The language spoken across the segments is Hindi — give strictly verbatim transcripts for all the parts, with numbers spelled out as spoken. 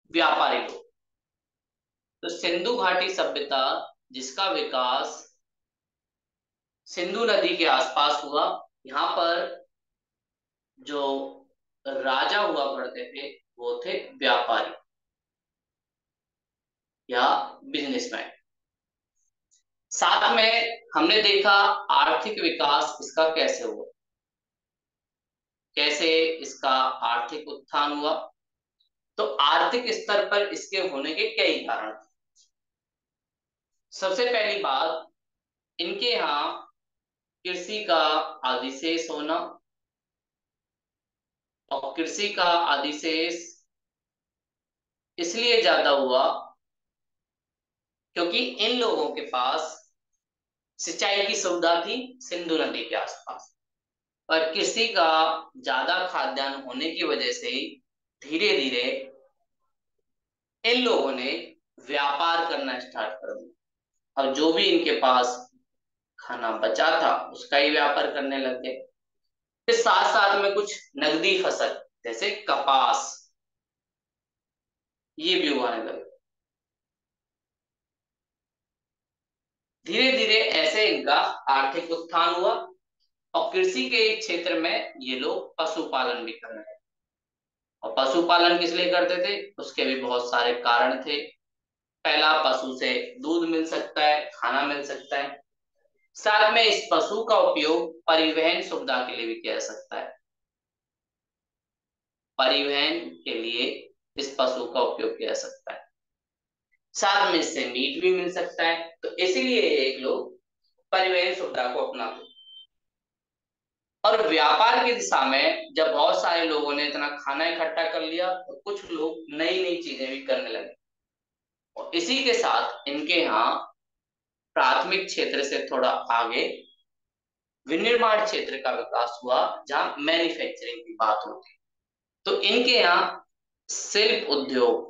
व्यापारी लोग। तो सिंधु घाटी सभ्यता जिसका विकास सिंधु नदी के आसपास हुआ, यहाँ पर जो राजा हुआ करते थे वो थे व्यापारी या बिजनेसमैन। साथ में हमने देखा आर्थिक विकास इसका कैसे हुआ, कैसे इसका आर्थिक उत्थान हुआ। तो आर्थिक स्तर पर इसके होने के कई कारण थे। सबसे पहली बात, इनके यहाँ कृषि का अधिशेष होना। और कृषि का अधिशेष इसलिए ज्यादा हुआ क्योंकि इन लोगों के पास सिंचाई की सुविधा थी सिंधु नदी के आसपास। और कृषि का ज्यादा खाद्यान्न होने की वजह से धीरे धीरे इन लोगों ने व्यापार करना स्टार्ट कर दिया। और जो भी इनके पास खाना बचा था उसका ही व्यापार करने लग गए। फिर साथ साथ में कुछ नगदी फसल जैसे कपास ये भी उगाने लगे। धीरे धीरे ऐसे इनका आर्थिक उत्थान हुआ। और कृषि के क्षेत्र में ये लोग पशुपालन भी करने लगे। और पशुपालन किस लिए करते थे उसके भी बहुत सारे कारण थे। पहला, पशु से दूध मिल सकता है, खाना मिल सकता है। साथ में इस पशु का उपयोग परिवहन सुविधा के लिए भी किया जा सकता है। परिवहन के लिए इस पशु का उपयोग किया जा सकता है। साथ में इससे मीट भी मिल सकता है। तो इसीलिए एक लोग परिवहन सुविधा को अपनाते। और व्यापार की दिशा में जब बहुत सारे लोगों ने इतना खाना इकट्ठा कर लिया तो कुछ लोग नई नई चीजें भी करने लगे। और इसी के साथ इनके यहाँ प्राथमिक क्षेत्र से थोड़ा आगे विनिर्माण क्षेत्र का विकास हुआ जहां मैन्युफैक्चरिंग की बात होती। तो इनके यहाँ शिल्प उद्योग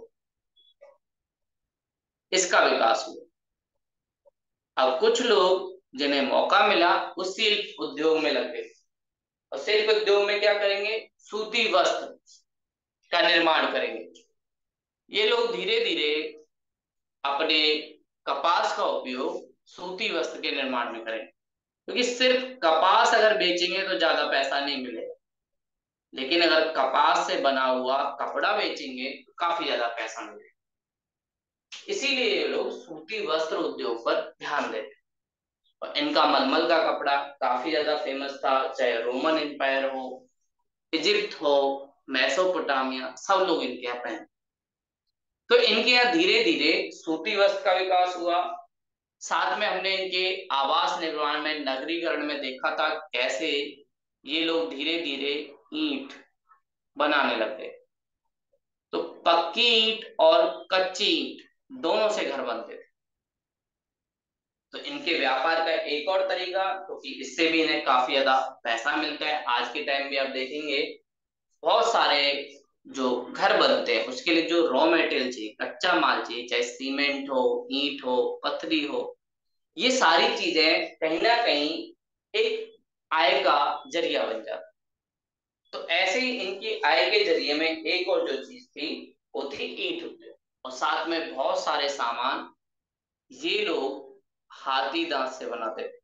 इसका विकास हुआ। अब कुछ लोग जिन्हें मौका मिला उस शिल्प उद्योग में लग गए। और शिल्प उद्योग में क्या करेंगे, सूती वस्त्र का निर्माण करेंगे। ये लोग धीरे धीरे अपने कपास का उपयोग सूती वस्त्र के निर्माण में करेंगे। क्योंकि सिर्फ कपास अगर बेचेंगे तो ज्यादा पैसा नहीं मिलेगा, लेकिन अगर कपास से बना हुआ कपड़ा बेचेंगे तो काफी ज्यादा पैसा मिलेगा। इसीलिए ये लोग सूती वस्त्र उद्योग पर ध्यान देते। और इनका मलमल का कपड़ा काफी ज्यादा फेमस था, चाहे रोमन एम्पायर हो, इजिप्ट हो, मेसोपोटामिया, सब लोग इनके यहाँ पहनते। तो इनके यहाँ धीरे धीरे सूती वस्त्र का विकास हुआ। साथ में हमने इनके आवास निर्माण में, नगरीकरण में देखा था कैसे ये लोग धीरे धीरे ईंट बनाने लग गए। तो पक्की ईंट और कच्ची ईंट दोनों से घर बनते थे। तो इनके व्यापार का एक और तरीका, क्योंकि तो इससे भी इन्हें काफी ज्यादा पैसा मिलता है। आज के टाइम भी आप देखेंगे बहुत सारे जो घर बनते हैं उसके लिए जो रॉ मटेरियल चाहिए, कच्चा माल चाहिए, चाहे सीमेंट हो, ईंट हो, पत्थरी हो, ये सारी चीजें कहीं ना कहीं एक आय का जरिया बन जाता। तो ऐसे ही इनकी आय के जरिए में एक और जो चीज थी वो थी ईंट उद्योग। और साथ में बहुत सारे सामान ये लोग हाथी दांत से बनाते थे।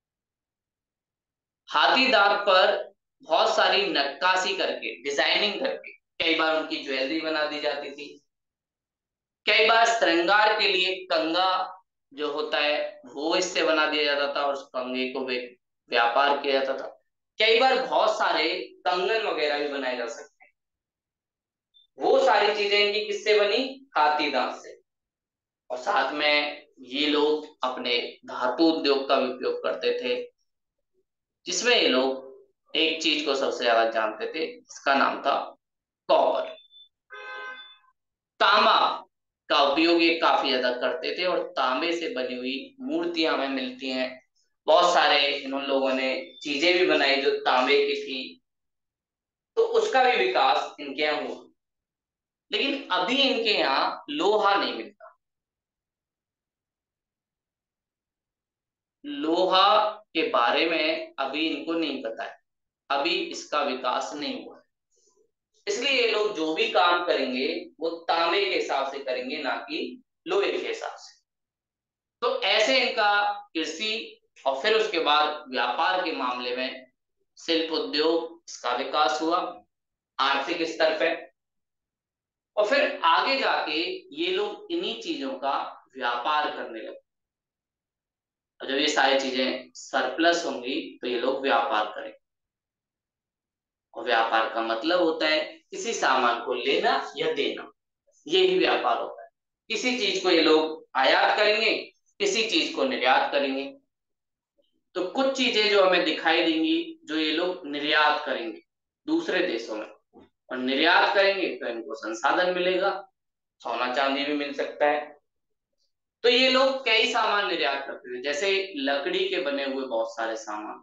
हाथी दांत पर बहुत सारी नक्काशी करके, डिजाइनिंग करके कई बार उनकी ज्वेलरी बना दी जाती थी। कई बार श्रृंगार के लिए कंगा जो होता है वो इससे बना दिया जाता था और उस कंगे को वे व्यापार किया जाता था। कई बार बहुत सारे कंगन वगैरह भी बनाए जा सकते हैं। वो सारी चीजें इनकी किससे बनी, हाथी दांत से। और साथ में ये लोग अपने धातु उद्योग का भी उपयोग करते थे, जिसमें ये लोग एक चीज को सबसे ज्यादा जानते थे, इसका नाम था कॉपर। तांबा का उपयोग ये काफी ज्यादा करते थे और तांबे से बनी हुई मूर्तियां हमें मिलती हैं। बहुत सारे इन लोगों ने चीजें भी बनाई जो तांबे की थी। तो उसका भी विकास इनके यहाँ हुआ। लेकिन अभी इनके यहाँ लोहा नहीं मिलता। लोहा के बारे में अभी इनको नहीं पता है, अभी इसका विकास नहीं हुआ है। इसलिए ये लोग जो भी काम करेंगे वो तांबे के हिसाब से करेंगे, ना कि लोहे के हिसाब से। तो ऐसे इनका कृषि और फिर उसके बाद व्यापार के मामले में शिल्प उद्योग इसका विकास हुआ आर्थिक स्तर पे, और फिर आगे जाके ये लोग इन्हीं चीजों का व्यापार करने लगे। और जब ये सारी चीजें सरप्लस होंगी तो ये लोग व्यापार करेंगे, और व्यापार का मतलब होता है किसी सामान को लेना या देना, ये ही व्यापार होता है। किसी चीज को ये लोग आयात करेंगे, किसी चीज को निर्यात करेंगे। तो कुछ चीजें जो हमें दिखाई देंगी जो ये लोग निर्यात करेंगे दूसरे देशों में, और निर्यात करेंगे तो इनको संसाधन मिलेगा, सोना चांदी भी मिल सकता है। तो ये लोग कई सामान निर्यात करते थे, जैसे लकड़ी के बने हुए बहुत सारे सामान,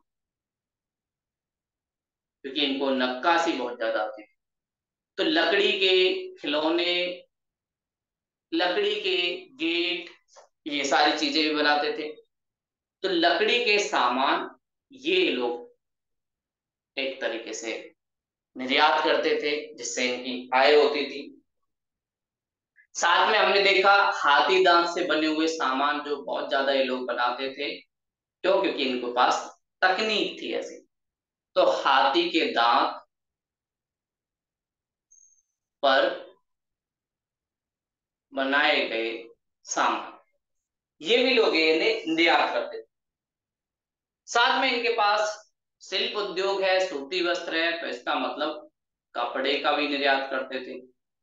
क्योंकि इनको नक्काशी बहुत ज्यादा आती थी। तो लकड़ी के खिलौने, लकड़ी के गेट, ये सारी चीजें भी बनाते थे। तो लकड़ी के सामान ये लोग एक तरीके से निर्यात करते थे, जिससे इनकी आय होती थी। साथ में हमने देखा हाथी दांत से बने हुए सामान जो बहुत ज्यादा ये लोग बनाते थे। क्यों? क्योंकि इनके पास तकनीक थी ऐसी। तो हाथी के दांत पर बनाए गए सामान ये भी लोग ये निर्यात करते थे। साथ में इनके पास शिल्प उद्योग है, सूती वस्त्र है, तो इसका मतलब कपड़े का भी निर्यात करते थे।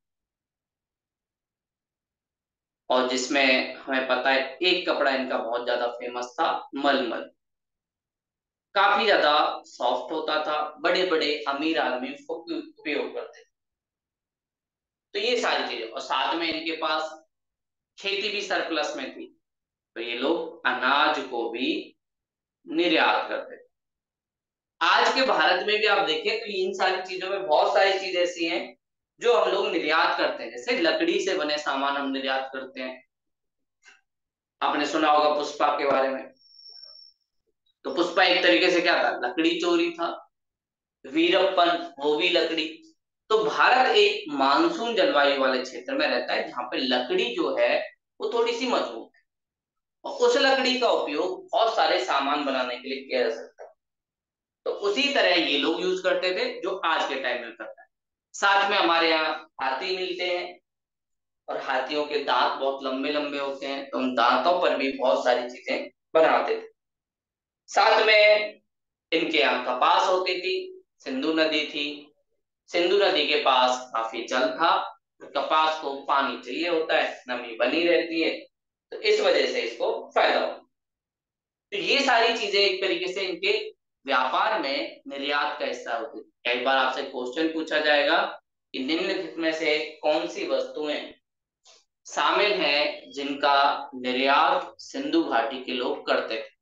और जिसमें हमें पता है एक कपड़ा इनका बहुत ज्यादा फेमस था, मलमल। काफी ज्यादा सॉफ्ट होता था, बड़े बड़े अमीर आदमी उसको उपयोग करते थे। तो ये सारी चीजें, और साथ में इनके पास खेती भी सरप्लस में थी, तो ये लोग अनाज को भी निर्यात करते थे। आज के भारत में भी आप देखें तो इन सारी चीजों में बहुत सारी चीजें ऐसी हैं जो हम लोग निर्यात करते हैं। जैसे लकड़ी से बने सामान हम निर्यात करते हैं। आपने सुना होगा पुष्पा के बारे में। तो पुष्पा एक तरीके से क्या था, लकड़ी चोरी था। वीरप्पन, वो भी लकड़ी। तो भारत एक मानसून जलवायु वाले क्षेत्र में रहता है, जहां पे लकड़ी जो है वो थोड़ी सी मजबूत है, और उस लकड़ी का उपयोग बहुत सारे सामान बनाने के लिए किया जा सकता है। तो उसी तरह ये लोग यूज करते थे जो आज के टाइम में करता है। साथ में हमारे यहाँ हाथी मिलते हैं, और हाथियों के दांत बहुत लंबे लंबे होते हैं, तो उन दांतों पर भी बहुत सारी चीजें बनाते थे। साथ में इनके यहाँ कपास होती थी, सिंधु नदी थी। सिंधु नदी के पास काफी जल था, तो कपास को पानी चाहिए होता है, नमी बनी रहती है, तो इस वजह से इसको फायदा होता है। तो ये सारी चीजें एक तरीके से इनके व्यापार में निर्यात का हिस्सा होती है। एक बार आपसे क्वेश्चन पूछा जाएगा कि निम्नलिखित में से कौन सी वस्तुएं शामिल हैं जिनका निर्यात सिंधु घाटी के लोग करते थे।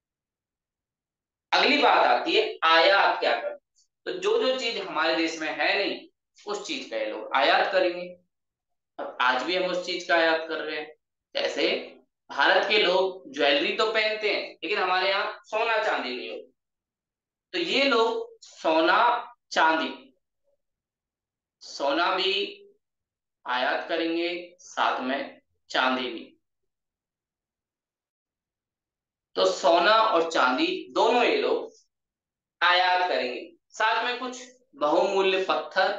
अगली बात आती है आयात क्या करते। तो जो जो चीज हमारे देश में है नहीं, उस चीज का ये लोग आयात करेंगे। और आज भी हम उस चीज का आयात कर रहे हैं। जैसे भारत के लोग ज्वेलरी तो पहनते हैं, लेकिन हमारे यहाँ सोना चांदी नहीं होता, तो ये लोग सोना चांदी, सोना भी आयात करेंगे, साथ में चांदी भी। तो सोना और चांदी दोनों ये लोग आयात करेंगे। साथ में कुछ बहुमूल्य पत्थर,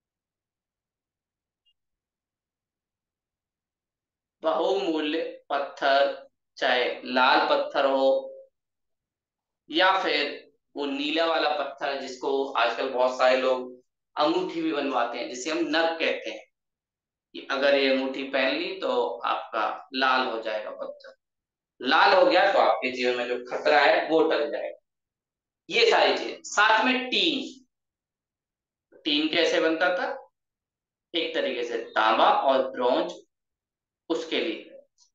बहुमूल्य पत्थर, चाहे लाल पत्थर हो या फिर वो नीला वाला पत्थर जिसको आजकल बहुत सारे लोग अंगूठी भी बनवाते हैं, जिसे हम नग कहते हैं, कि अगर ये अंगूठी पहन ली तो आपका लाल हो जाएगा पत्थर। लाल हो गया तो आपके जीवन में जो खतरा है वो टल जाएगा। ये सारी चीजें। साथ में टीन, टीन कैसे बनता था, एक तरीके से तांबा और ब्रॉन्ज उसके लिए।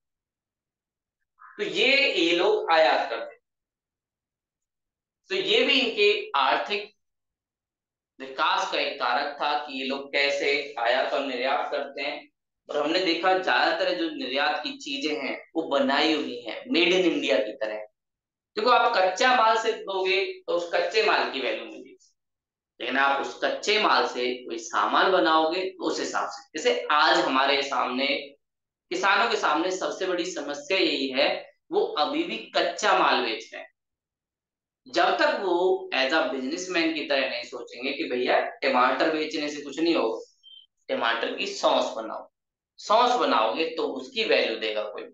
तो ये ये लोग आयात करते। तो ये भी इनके आर्थिक विकास का एक कारक था कि ये लोग कैसे आयात और निर्यात करते हैं। और हमने देखा ज्यादातर जो निर्यात की चीजें हैं वो बनाई हुई हैं मेड इन इंडिया की तरह। देखो आप कच्चा माल से दोगे तो उस कच्चे माल की वैल्यू मिलेगी, लेकिन आप उस कच्चे माल से कोई सामान बनाओगे तो उस हिसाब से, जैसे आज हमारे सामने किसानों के सामने सबसे बड़ी समस्या यही है, वो अभी भी कच्चा माल बेच रहे हैं। जब तक वो एज अ बिजनेसमैन की तरह नहीं सोचेंगे कि भैया टमाटर बेचने से कुछ नहीं होगा, टमाटर की सॉस बनाओ, सॉस बनाओगे तो उसकी वैल्यू देगा कोई।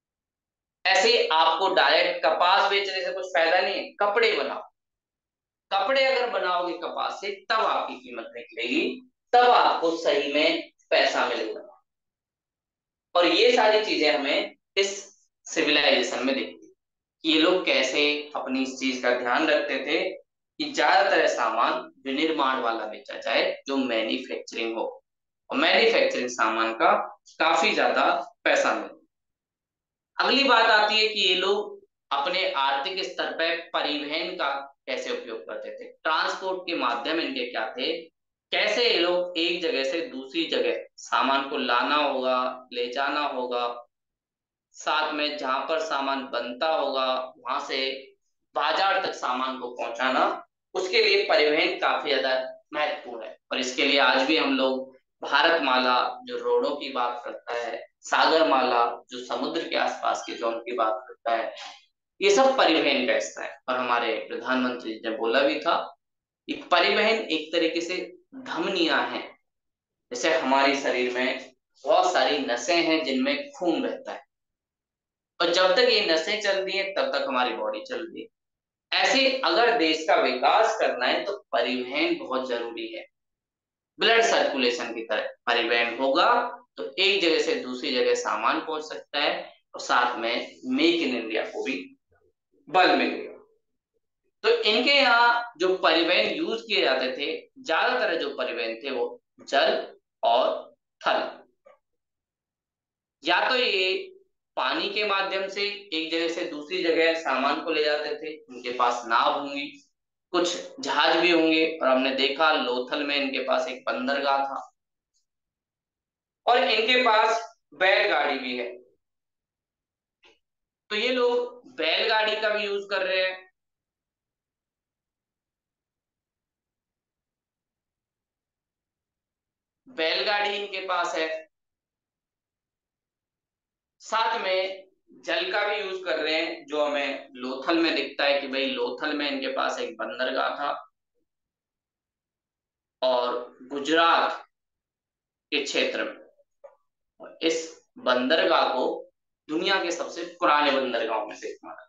ऐसे ही आपको डायरेक्ट कपास बेचने से कुछ फायदा नहीं है, कपड़े बनाओ, कपड़े अगर बनाओगे कपास से तब आपकी कीमत निकलेगी, तब आपको सही में पैसा मिलेगा। और ये सारी चीजें हमें इस सिविलाइजेशन में दिखती है कि ये लोग कैसे अपनी इस चीज का ध्यान रखते थे कि ज्यादातर सामान विनिर्माण वाला बेचा जाए जो मैन्युफैक्चरिंग हो, और मैन्युफैक्चरिंग सामान का काफी ज्यादा पैसा मिले। अगली बात आती है कि ये लोग अपने आर्थिक स्तर पर परिवहन का कैसे उपयोग करते थे, ट्रांसपोर्ट के माध्यम इनके क्या थे, कैसे ये लोग एक जगह से दूसरी जगह सामान को लाना होगा, ले जाना होगा, साथ में जहां पर सामान बनता होगा वहां से बाजार तक सामान को पहुंचाना, उसके लिए परिवहन काफी ज्यादा महत्वपूर्ण है। और इसके लिए आज भी हम लोग भारत माला जो रोडों की बात करता है, सागर माला जो समुद्र के आसपास के जोन की बात करता है, ये सब परिवहन का हिस्सा है। और हमारे प्रधानमंत्री जी ने बोला भी था कि परिवहन एक तरीके से धमनियां हैं, जैसे हमारे शरीर में बहुत सारी नसें हैं जिनमें खून बहता है, और जब तक ये नसें चल रही हैं तब तक हमारी बॉडी चल रही है। ऐसे अगर देश का विकास करना है तो परिवहन बहुत जरूरी है, ब्लड सर्कुलेशन की तरह परिवहन होगा तो एक जगह से दूसरी जगह सामान पहुंच सकता है, और साथ में मेक इन इंडिया को भी बल मिलेगा। तो इनके यहाँ जो परिवहन यूज किए जाते थे, ज्यादातर जो परिवहन थे वो जल और थल, या तो ये पानी के माध्यम से एक जगह से दूसरी जगह सामान को ले जाते थे, उनके पास नाव होंगी, कुछ जहाज भी होंगे, और हमने देखा लोथल में इनके पास एक बंदरगाह था, और इनके पास बैलगाड़ी भी है। तो ये लोग बैलगाड़ी का भी यूज कर रहे हैं। बैलगाड़ी इनके पास है, साथ में जल का भी यूज कर रहे हैं, जो हमें लोथल में दिखता है कि भाई लोथल में इनके पास एक बंदरगाह था, और गुजरात के क्षेत्र में, और इस बंदरगाह को दुनिया के सबसे पुराने बंदरगाहों में से एक माना,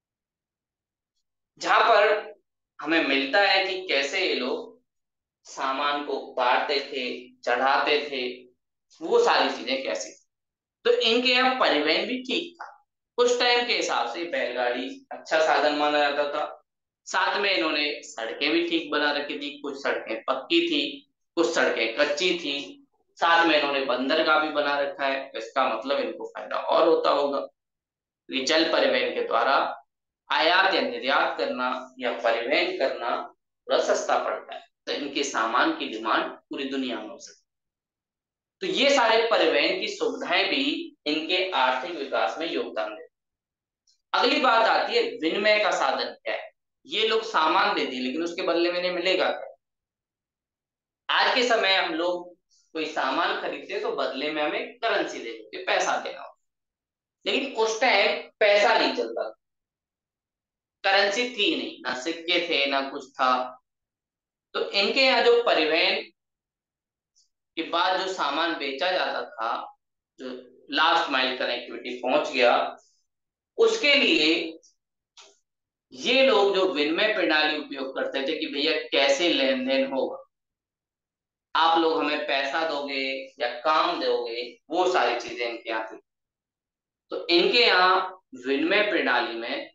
जहां पर हमें मिलता है कि कैसे ये लोग सामान को उतारते थे, चढ़ाते थे, वो सारी चीजें कैसी। तो इनके यहाँ परिवहन भी ठीक था, उस टाइम के हिसाब से बैलगाड़ी अच्छा साधन माना जाता था। साथ में इन्होंने सड़कें भी ठीक बना रखी थी, कुछ सड़कें पक्की थी, कुछ सड़कें कच्ची थी, साथ में इन्होंने बंदरगाह भी बना रखा है, तो इसका मतलब इनको फायदा और होता होगा। ये जल परिवहन के द्वारा आयात या निर्यात करना या परिवहन करना थोड़ा सस्ता पड़ता है, तो इनके सामान की डिमांड पूरी दुनिया में हो सकती है। तो ये सारे परिवहन की सुविधाएं भी इनके आर्थिक विकास में योगदान देते हैं। अगली बात आती है विनिमय का साधन क्या है। ये लोग सामान दे दिए लेकिन उसके बदले में इन्हें मिलेगा क्या। आज के समय हम लोग कोई सामान खरीदते तो बदले में हमें करेंसी दे देते, पैसा देना हो, लेकिन उस टाइम पैसा नहीं चलता, करेंसी थी नहीं, ना सिक्के थे ना कुछ था। तो इनके यहाँ जो परिवहन के बाद जो सामान बेचा जाता था, जो लास्ट माइल कनेक्टिविटी पहुंच गया, उसके लिए ये लोग जो विनिमय प्रणाली उपयोग करते थे कि भैया कैसे लेन देन होगा, आप लोग हमें पैसा दोगे या काम दोगे, वो सारी चीजें इनके यहाँ थी। तो इनके यहाँ विनिमय प्रणाली में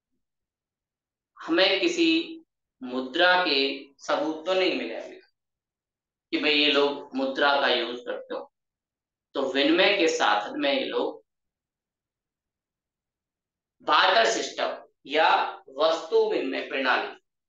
हमें किसी मुद्रा के सबूत तो नहीं मिले अभी कि भाई ये लोग मुद्रा का यूज करते हो। तो विनिमय के साधन में ये लोग बार्टर सिस्टम या वस्तु विनिमय प्रणाली,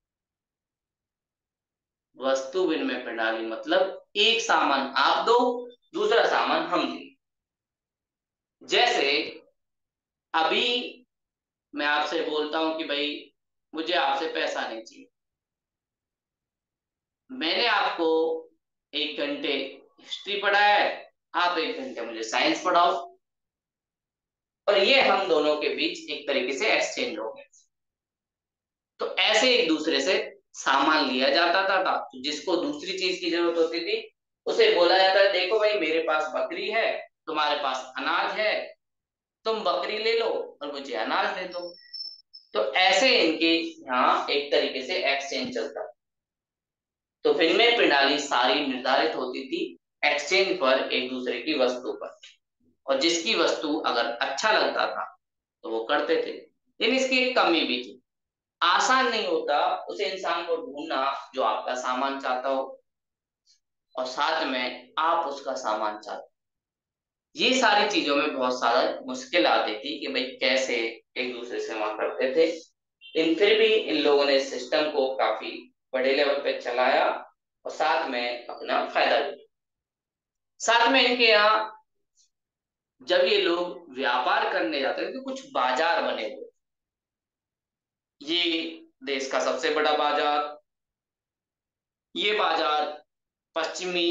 वस्तु विनिमय प्रणाली मतलब एक सामान आप दो, दूसरा सामान हम दें। जैसे अभी मैं आपसे बोलता हूं कि भाई मुझे आपसे पैसा नहीं चाहिए, मैंने आपको एक घंटे हिस्ट्री पढ़ाया है, आप एक घंटे मुझे साइंस पढ़ाओ, और ये हम दोनों के बीच एक तरीके से एक्सचेंज हो गया। तो ऐसे एक दूसरे से सामान लिया जाता था, था। तो जिसको दूसरी चीज की जरूरत होती थी उसे बोला जाता है, देखो भाई मेरे पास बकरी है, तुम्हारे पास अनाज है, तुम बकरी ले लो और मुझे अनाज दे दो। तो ऐसे इनके यहाँ एक तरीके से एक्सचेंज चलता था। तो विनिमय प्रणाली सारी निर्धारित होती थी एक्सचेंज पर, एक दूसरे की वस्तु पर, और जिसकी वस्तु अगर अच्छा लगता था तो वो करते थे। लेकिन इसकी एक कमी भी थी, आसान नहीं होता उस इंसान को ढूंढना जो आपका सामान चाहता हो और साथ में आप उसका सामान चाहते हो। ये सारी चीजों में बहुत सारा मुश्किल आती थी कि भाई कैसे एक दूसरे से वहां करते थे। लेकिन फिर भी इन लोगों ने सिस्टम को काफी बड़े लेवल पे चलाया और साथ में अपना फायदा लिया। साथ में इनके यहाँ जब ये लोग व्यापार करने जाते थे तो कुछ बाजार बने हुए। ये देश का सबसे बड़ा बाजार, ये बाजार पश्चिमी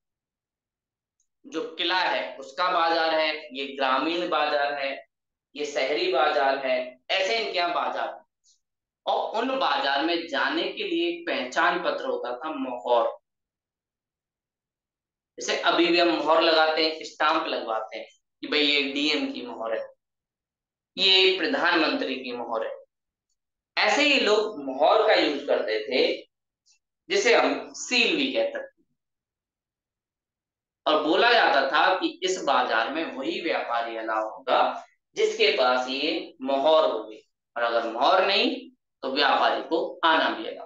जो किला है उसका बाजार है, ये ग्रामीण बाजार है, ये शहरी बाजार है। ऐसे इनके यहाँ बाजार है। और उन बाजार में जाने के लिए एक पहचान पत्र होता था, मोहर। जैसे अभी भी हम मोहर लगाते हैं, स्टाम्प लगवाते हैं कि भाई ये डीएम की मोहर है, ये प्रधानमंत्री की मोहर है। ऐसे ही लोग मोहर का यूज करते थे, जिसे हम सील भी कहते हैं। और बोला जाता था कि इस बाजार में वही व्यापारी अलाउ होगा जिसके पास ये मोहर होगी, और अगर मोहर नहीं तो व्यापारी को आना भी अलाउ।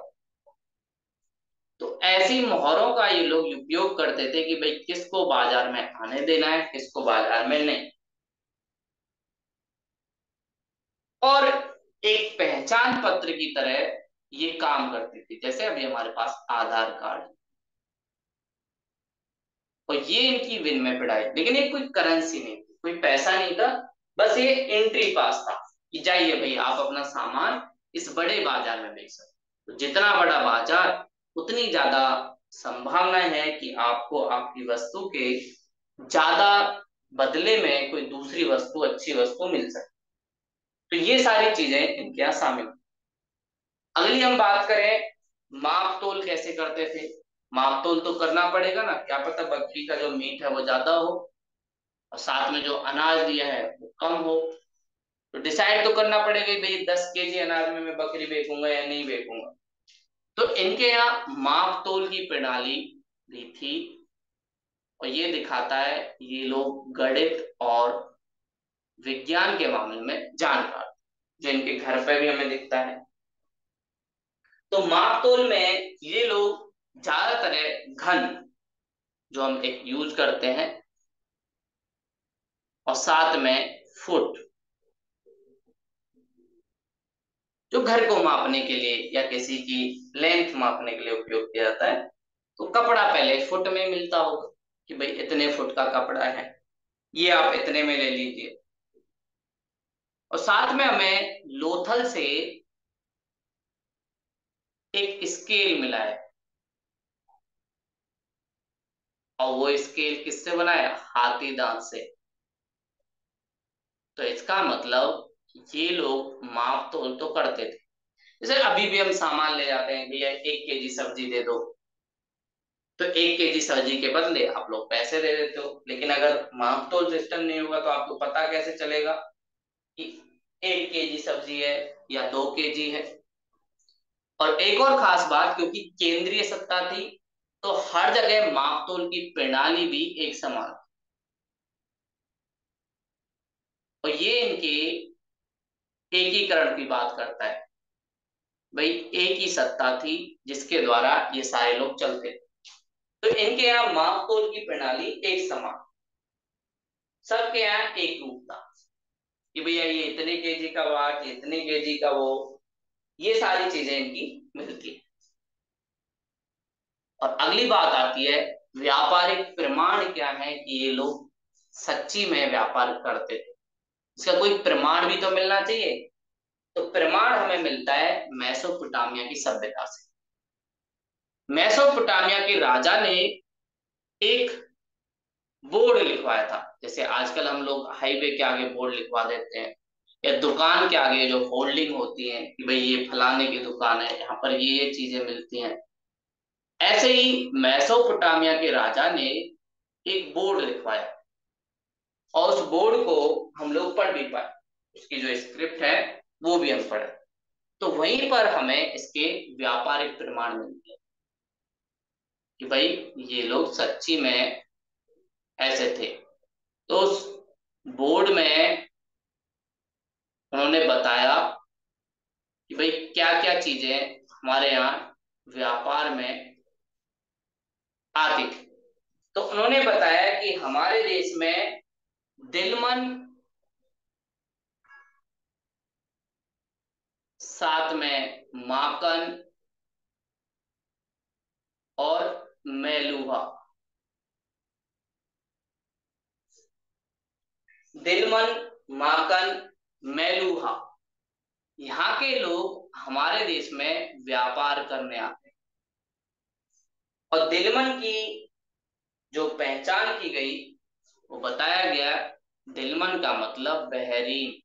तो ऐसी मोहरों का ये लोग उपयोग करते थे कि भाई किसको बाजार में आने देना है, किसको बाजार में नहीं। और एक पहचान पत्र की तरह ये काम करती थी। जैसे अभी हमारे पास आधार कार्ड, और ये इनकी विनिमय प्रणाली, लेकिन ये कोई करेंसी नहीं थी, कोई पैसा नहीं था, बस ये एंट्री पास था कि जाइए भाई आप अपना सामान इस बड़े बाजार में बेच सकते। तो जितना बड़ा बाजार उतनी ज्यादा संभावना है कि आपको आपकी वस्तु के ज्यादा बदले में कोई दूसरी वस्तु, अच्छी वस्तु मिल सके। तो ये सारी चीजें इनके यहाँ शामिल। अगली हम बात करें, माप तोल कैसे करते थे। माप तोल तो करना पड़ेगा ना, क्या पता बकरी का जो मीट है वो ज्यादा हो और साथ में जो अनाज दिया है वो कम हो। तो डिसाइड तो करना पड़ेगा भाई दस केजी अनाज में मैं बकरी बेचूंगा या नहीं बेचूंगा। तो इनके यहाँ माप तोल की प्रणाली भी थी, और ये दिखाता है ये लोग गणित और विज्ञान के मामले में जानकार, जो इनके घर पे भी हमें दिखता है। तो माप तोल में ये लोग ज्यादातर घन जो हम एक यूज करते हैं, और साथ में फुट जो घर को मापने के लिए या किसी की लेंथ मापने के लिए उपयोग किया जाता है। तो कपड़ा पहले फुट में मिलता होगा कि भाई इतने फुट का कपड़ा है, ये आप इतने में ले लीजिए। और साथ में हमें लोथल से एक स्केल मिला है, और वो स्केल किससे बना है, हाथी दांत से। तो इसका मतलब ये लोग माप तोल तो करते थे। जैसे अभी भी हम सामान ले जाते हैं, भैया एक केजी सब्जी दे दो, तो एक केजी सब्जी के बदले आप लोग पैसे दे देते हो। लेकिन अगर माप तोल सिस्टम नहीं होगा तो आपको पता कैसे चलेगा कि एक केजी सब्जी है या दो केजी है। और एक और खास बात, क्योंकि केंद्रीय सत्ता थी तो हर जगह माप तोल की प्रणाली भी एक समान। और ये इनके एकीकरण की बात करता है, भाई एक ही सत्ता थी जिसके द्वारा ये सारे लोग चलते थे। तो इनके यहाँ माप तोल की प्रणाली एक समान, सबके यहाँ एक रूप था कि भैया ये इतने केजी का वाट, ये इतने केजी का वो, ये सारी चीजें इनकी मिलती है। और अगली बात आती है व्यापारिक प्रमाण क्या है कि ये लोग सच्ची में व्यापार करते थे। इसका कोई प्रमाण भी तो मिलना चाहिए। तो प्रमाण हमें मिलता है मेसोपोटामिया की सभ्यता से। मेसोपोटामिया के राजा ने एक बोर्ड लिखवाया था। जैसे आजकल हम लोग हाईवे के आगे बोर्ड लिखवा देते हैं, या दुकान के आगे जो होल्डिंग होती है कि भाई ये फलाने की दुकान है, यहाँ पर ये ये चीजें मिलती हैं। ऐसे ही मेसोपोटामिया के राजा ने एक बोर्ड लिखवाया, और उस बोर्ड को हम लोग पढ़ भी पाए, उसकी जो स्क्रिप्ट है वो भी हम पढ़े। तो वहीं पर हमें इसके व्यापारिक प्रमाण मिलते हैं कि भाई ये लोग सच्ची में ऐसे थे। तो उस बोर्ड में उन्होंने बताया कि भाई क्या क्या चीजें हमारे यहाँ व्यापार में आती थी। तो उन्होंने बताया कि हमारे देश में दिलमन, साथ में माकन और मेलुहा। दिलमन, माकन, मेलुहा, यहाँ के लोग हमारे देश में व्यापार करने आते हैं। और दिलमन की जो पहचान की गई वो बताया गया, दिलमन का मतलब बहरीन।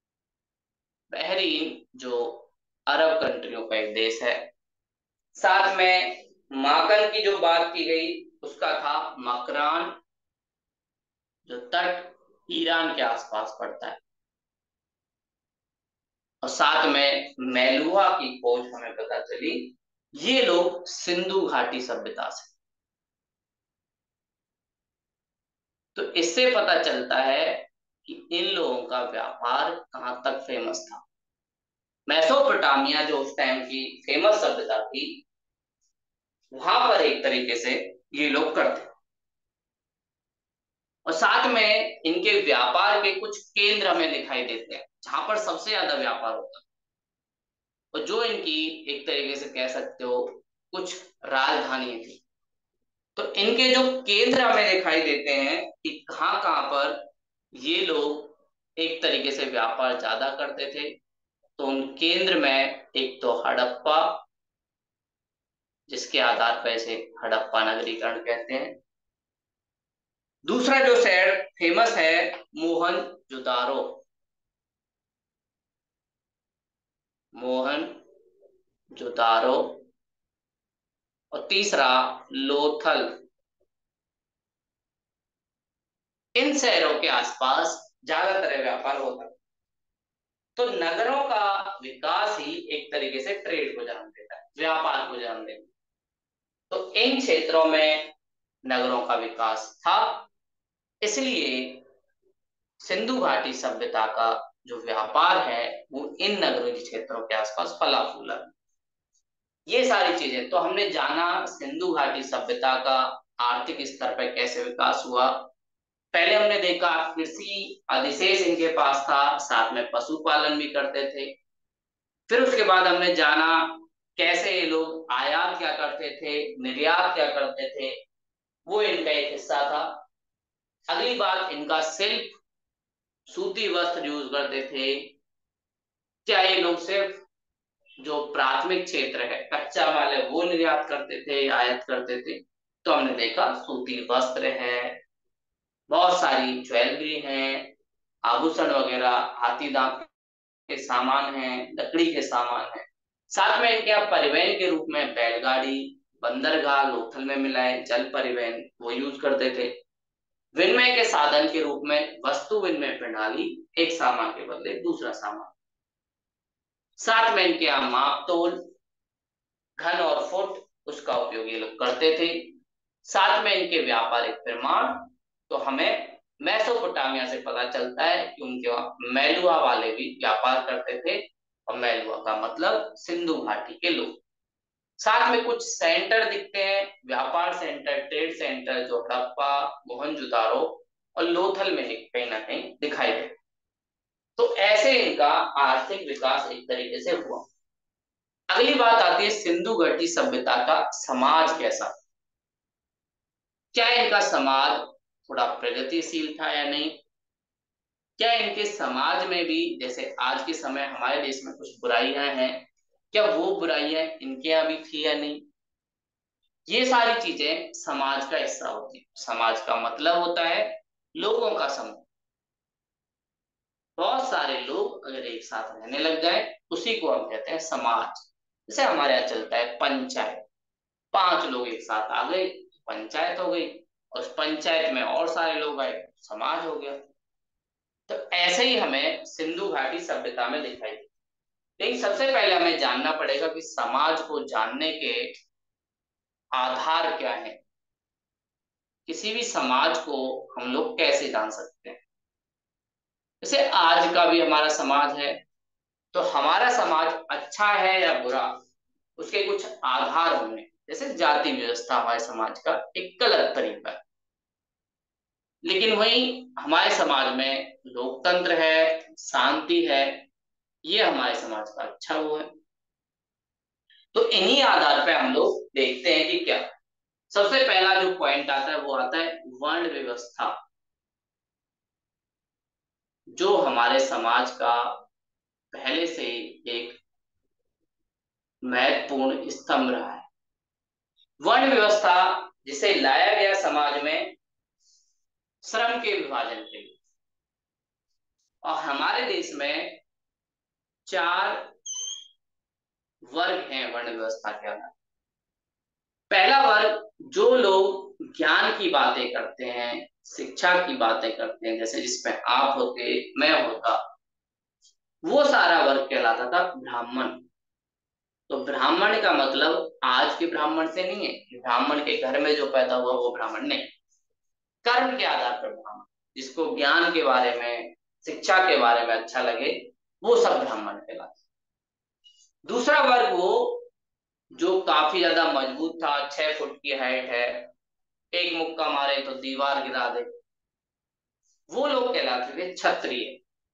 बहरीन जो अरब कंट्रियों का एक देश है। साथ में माकन की जो बात की गई उसका था मकरान, जो तट ईरान के आसपास पड़ता है। और साथ में मेलुहा की खोज हमें पता चली, ये लोग सिंधु घाटी सभ्यता से। तो इससे पता चलता है कि इन लोगों का व्यापार कहां तक फेमस था। मेसोपोटामिया जो उस टाइम की फेमस सभ्यता थी, वहां पर एक तरीके से ये लोग करते। और साथ में इनके व्यापार के कुछ केंद्र हमें दिखाई देते हैं जहां पर सबसे ज्यादा व्यापार होता है, और जो इनकी एक तरीके से कह सकते हो कुछ राजधानी थी। तो इनके जो केंद्र हमें दिखाई देते हैं कि कहां कहां पर ये लोग एक तरीके से व्यापार ज्यादा करते थे। तो उन केंद्र में एक तो हड़प्पा, जिसके आधार पर इसे हड़प्पा नगरीकरण कहते हैं। दूसरा जो शहर फेमस है, मोहनजोदारो। मोहनजोदारो। और तीसरा लोथल। इन शहरों के आसपास ज्यादातर व्यापार होता है। तो नगरों का विकास ही एक तरीके से ट्रेड को जन्म देता है, व्यापार को जन्म देता है। तो इन क्षेत्रों में नगरों का विकास था, इसलिए सिंधु घाटी सभ्यता का जो व्यापार है वो इन नगरीय क्षेत्रों के आसपास फला फूला। ये सारी चीजें तो हमने जाना, सिंधु घाटी सभ्यता का आर्थिक स्तर पर कैसे विकास हुआ। पहले हमने देखा कृषि अधिशेष इनके पास था, साथ में पशुपालन भी करते थे। फिर उसके बाद हमने जाना कैसे ये लोग आयात क्या करते थे, निर्यात क्या करते थे, वो इनका एक हिस्सा था। अगली बात, इनका शिल्प, सूती वस्त्र यूज करते थे। क्या ये लोग सिर्फ जो प्राथमिक क्षेत्र है कच्चा माल है वो निर्यात करते थे, आयात करते थे? तो हमने देखा सूती वस्त्र है, बहुत सारी ज्वेलरी है, आभूषण वगैरह, हाथी दांत के सामान हैं, लकड़ी के सामान हैं। साथ में इनके यहाँ परिवहन के रूप में बैलगाड़ी, बंदरगाह लोथल में मिला है, जल परिवहन वो यूज करते थे। विनिमय के साधन के रूप में वस्तु विनिमय प्रणाली, एक सामान के बदले दूसरा सामान। साथ में इनके यहाँ माप तोल, घन और फुट, उसका उपयोग ये लोग करते थे। साथ में इनके व्यापारिक प्रमाण, तो हमें मेसोपोटामिया से पता चलता है कि उनके वहां मेलुआ वाले भी व्यापार करते थे, और मेलुआ का मतलब सिंधु घाटी के लोग। साथ में कुछ सेंटर दिखते हैं, व्यापार सेंटर, ट्रेड सेंटर, जो हड़प्पा, मोहनजोदारो और लोथल में एक कहीं ना कहीं दिखाई दे। तो ऐसे इनका आर्थिक विकास एक तरीके से हुआ। अगली बात आती है सिंधु घाटी सभ्यता का समाज कैसा। क्या इनका समाज थोड़ा प्रगतिशील था या नहीं? क्या इनके समाज में भी जैसे आज के समय हमारे देश में कुछ बुराइयां हैं, क्या वो बुराइयां इनके यहाँ भी थी या नहीं? ये सारी चीजें समाज का हिस्सा होती है। समाज का मतलब होता है लोगों का समूह। बहुत सारे लोग अगर एक साथ रहने लग जाए, उसी को हम कहते हैं समाज। जैसे हमारे यहाँ चलता है पंचायत, पांच लोग एक साथ आ गए, पंचायत हो गई। और उस पंचायत में और सारे लोग आए, समाज हो गया। तो ऐसे ही हमें सिंधु घाटी सभ्यता में दिखाई दी। लेकिन सबसे पहले हमें जानना पड़ेगा कि समाज को जानने के आधार क्या है। किसी भी समाज को हम लोग कैसे जान सकते हैं। जैसे आज का भी हमारा समाज है, तो हमारा समाज अच्छा है या बुरा, उसके कुछ आधार होंगे। जैसे जाति व्यवस्था हमारे समाज का एक गलत तरीका है, लेकिन वहीं हमारे समाज में लोकतंत्र है, शांति है, ये हमारे समाज का अच्छा वो है। तो इन्हीं आधार पे हम लोग देखते हैं कि क्या। सबसे पहला जो पॉइंट आता है वो आता है वर्ण व्यवस्था, जो हमारे समाज का पहले से ही एक महत्वपूर्ण स्तंभ रहा है। वर्ण व्यवस्था जिसे लाया गया समाज में श्रम के विभाजन के लिए। और हमारे देश में चार वर्ग हैं वर्ण व्यवस्था के अंदर। पहला वर्ग जो लोग ज्ञान की बातें करते हैं, शिक्षा की बातें करते हैं, जैसे जिसमें आप होते, मैं होता, वो सारा वर्ग कहलाता था ब्राह्मण। तो ब्राह्मण का मतलब आज के ब्राह्मण से नहीं है कि ब्राह्मण के घर में जो पैदा हुआ वो ब्राह्मण नहीं। कर्म के आधार पर ब्राह्मण, जिसको ज्ञान के बारे में, शिक्षा के बारे में अच्छा लगे, वो सब ब्राह्मण कहलाते। दूसरा वर्ग वो जो काफी ज्यादा मजबूत था, छह फुट की हाइट है, एक मुक्का मारे तो दीवार गिरा दे, वो लोग कहलाते थे क्षत्रिय।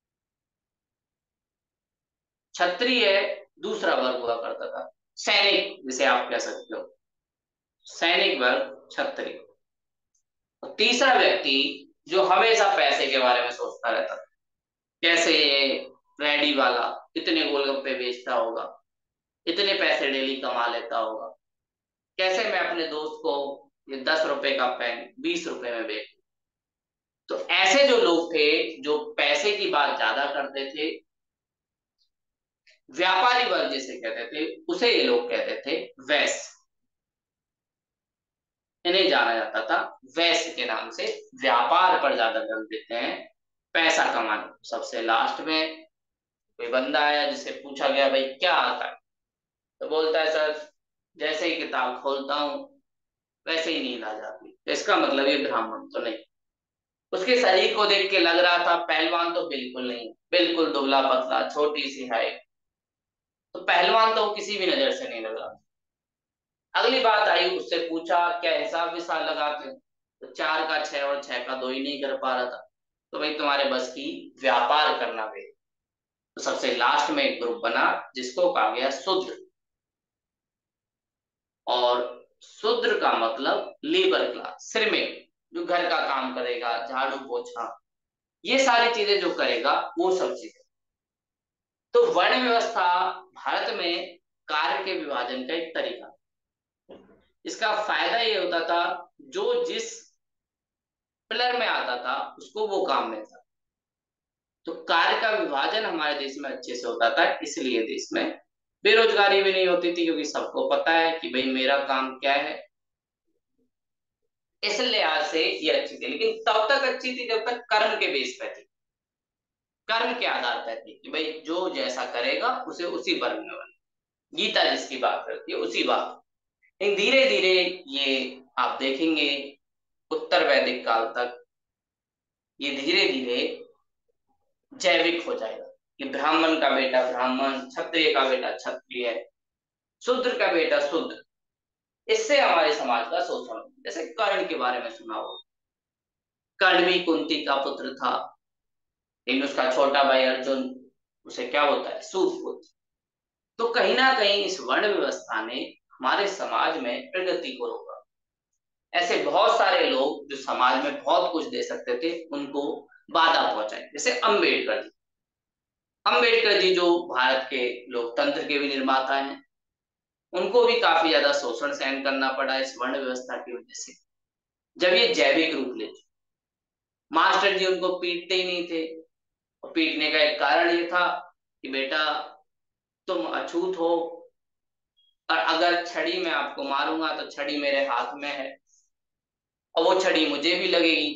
क्षत्रिय दूसरा वर्ग हुआ करता था। सैनिक जिसे आप कह सकते हो, सैनिक वर्ग क्षत्रिय। और तीसरा व्यक्ति जो हमेशा पैसे के बारे में सोचता रहता था, कैसे ये रेडी वाला इतने गोलगप्पे बेचता होगा, इतने पैसे डेली कमा लेता होगा, कैसे मैं अपने दोस्त को ये दस रुपए का पेन बीस रुपए में बेच। तो ऐसे जो लोग थे जो पैसे की बात ज्यादा करते थे, व्यापारी वर्ग जिसे कहते थे, उसे ये लोग कहते थे वैश्य। इन्हें जाना जाता था वैश्य के नाम से। व्यापार पर ज्यादा बल देते हैं, पैसा कमाने। सबसे लास्ट में कोई बंदा आया जिसे पूछा गया भाई क्या आता है, तो बोलता है सर जैसे ही किताब खोलता हूँ वैसे ही नींद आ जाती। तो इसका मतलब ये ब्राह्मण तो नहीं। उसके शरीर को देख के लग रहा था पहलवान तो बिल्कुल नहीं, बिल्कुल दुबला पतला छोटी सी हाइट। तो पहलवान तो किसी भी नजर से नहीं लग रहा। अगली बात आई, उससे पूछा क्या हिसाब विसाब लगाते हो, तो चार का छह और छह का दो ही नहीं कर पा रहा था। तो भाई तुम्हारे बस की व्यापार करना भी। तो सबसे लास्ट में एक ग्रुप बना जिसको कहा गया शूद्र। और शूद्र का मतलब लेबर क्लास, श्रमिक, जो घर का काम करेगा, झाड़ू पोछा, ये सारी चीजें जो करेगा, वो सब चीजें। तो वर्ण व्यवस्था भारत में कार्य के विभाजन का एक तरीका। इसका फायदा ये होता था जो जिस पिलर में आता था उसको वो काम मिलता। तो कार्य का विभाजन हमारे देश में अच्छे से होता था, इसलिए देश में बेरोजगारी भी नहीं होती थी, क्योंकि सबको पता है कि भाई मेरा काम क्या है। इस लिहाज से ये अच्छी थी, लेकिन तब तक अच्छी थी जब तक कर्म के बेस पे थी, कर्म के आधार पर थी कि भाई जो जैसा करेगा उसे उसी वर्ग में बने। गीता जिसकी बात करती है उसी बात। लेकिन धीरे धीरे ये आप देखेंगे उत्तर वैदिक काल तक ये धीरे धीरे जैविक हो जाएगा कि ब्राह्मण का बेटा ब्राह्मण, क्षत्रिय का बेटा क्षत्रिय, शूद्र का बेटा शूद्र। इससे हमारे समाज का शोषण। जैसे कर्ण के बारे में सुना हो, कर्ण भी कुंती का पुत्र था, लेकिन उसका छोटा भाई अर्जुन उसे क्या होता है, सूतपुत्र। तो कहीं ना कहीं इस वर्ण व्यवस्था ने हमारे समाज में प्रगति को रोका। ऐसे बहुत सारे लोग जो समाज में बहुत कुछ दे सकते थे उनको बाधा पहुंचाई। जैसे अम्बेडकर जी, अम्बेडकर जी जो भारत के लोकतंत्र के भी निर्माता हैं, उनको भी काफी ज्यादा शोषण सहन करना पड़ा इस वर्ण व्यवस्था की वजह से, जब ये जैविक रूप लेते। मास्टर जी उनको पीटते ही नहीं थे, और पीटने का एक कारण ये था कि बेटा तुम अछूत हो, और अगर छड़ी मैं आपको मारूंगा तो छड़ी मेरे हाथ में है, और वो छड़ी मुझे भी लगेगी,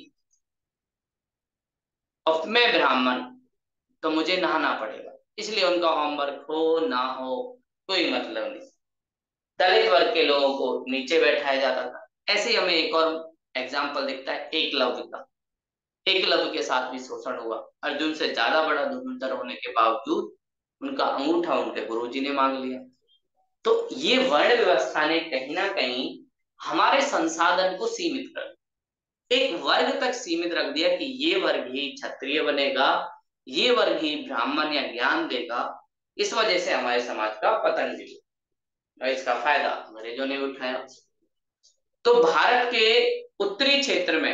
और मैं ब्राह्मण, तो मुझे नहाना पड़ेगा। इसलिए उनका होमवर्क हो ना हो कोई मतलब नहीं, दलित वर्ग के लोगों को नीचे बैठाया जाता था। ऐसे ही हमें एक और एग्जाम्पल दिखता है एकलव्य का। एकलव्य के साथ भी शोषण हुआ। अर्जुन से ज्यादा बड़ा धनुर्धर होने के बावजूद उनका अंगूठा उनके गुरुजी ने मांग लिया। तो ये वर्ण व्यवस्था ने कहीं ना कहीं हमारे संसाधन को सीमित कर, एक वर्ग तक सीमित रख दिया कि ये वर्ग ही क्षत्रिय बनेगा, ये वर्ग ही ब्राह्मण या ज्ञान देगा। इस वजह से हमारे समाज का पतन भी हुआ, और इसका फायदा अंग्रेजों ने उठाया। तो भारत के उत्तरी क्षेत्र में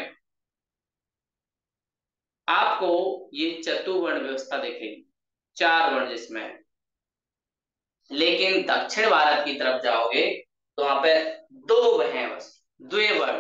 आपको ये चतुवर्ण व्यवस्था दिखेगी, चार वर्ण जिसमें है। लेकिन दक्षिण भारत की तरफ जाओगे तो वहां पे दो हैं बस, द्विवर्ण।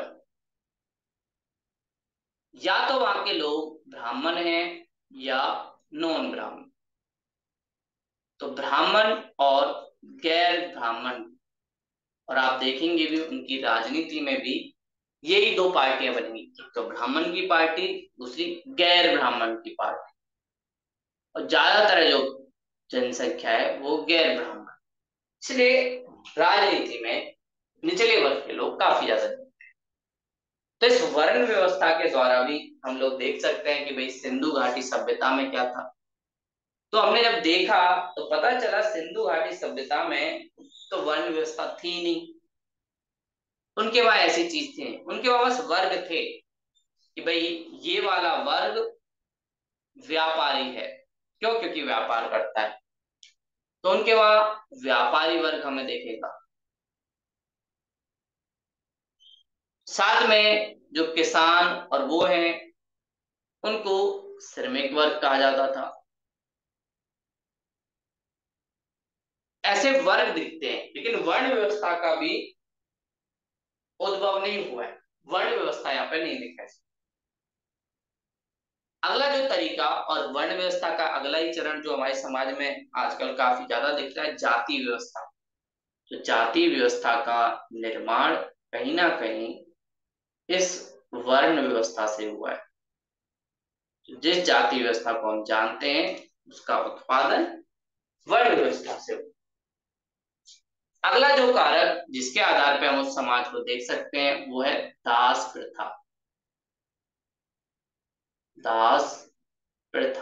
या तो वहां के लोग ब्राह्मण हैं या नॉन ब्राह्मण। तो ब्राह्मण और गैर ब्राह्मण, और आप देखेंगे भी उनकी राजनीति में भी यही दो पार्टियां बनेंगी, एक तो ब्राह्मण की पार्टी, दूसरी गैर ब्राह्मण की पार्टी, और ज्यादातर जो जनसंख्या है वो गैर ब्राह्मण। इसलिए राजनीति में निचले वर्ग के लोग काफी ज्यादा। तो इस वर्ण व्यवस्था के द्वारा भी हम लोग देख सकते हैं कि भाई सिंधु घाटी सभ्यता में क्या था। तो हमने जब देखा तो पता चला सिंधु घाटी सभ्यता में तो वर्ण व्यवस्था थी नहीं। उनके वहां ऐसी चीज थी, उनके वहां बस वर्ग थे कि भाई ये वाला वर्ग व्यापारी है। क्यों? क्योंकि व्यापार करता है। तो उनके वहां व्यापारी वर्ग हमें देखेगा। साथ में जो किसान और वो हैं उनको श्रमिक वर्ग कहा जाता था। ऐसे वर्ग दिखते हैं, लेकिन वर्ण व्यवस्था का भी उद्भव नहीं हुआ है। वर्ण व्यवस्था यहाँ पे नहीं दिखा है। अगला जो तरीका और वर्ण व्यवस्था का अगला ही चरण जो हमारे समाज में आजकल काफी ज्यादा दिख रहा है, जाति व्यवस्था। तो जाति व्यवस्था का निर्माण कहीं ना कहीं इस वर्ण व्यवस्था से हुआ है। जिस जाति व्यवस्था को हम जानते हैं उसका उत्पादन वर्ण व्यवस्था से हुआ। अगला जो कारक जिसके आधार पर हम उस समाज को देख सकते हैं वो है दास प्रथा। दास प्रथा,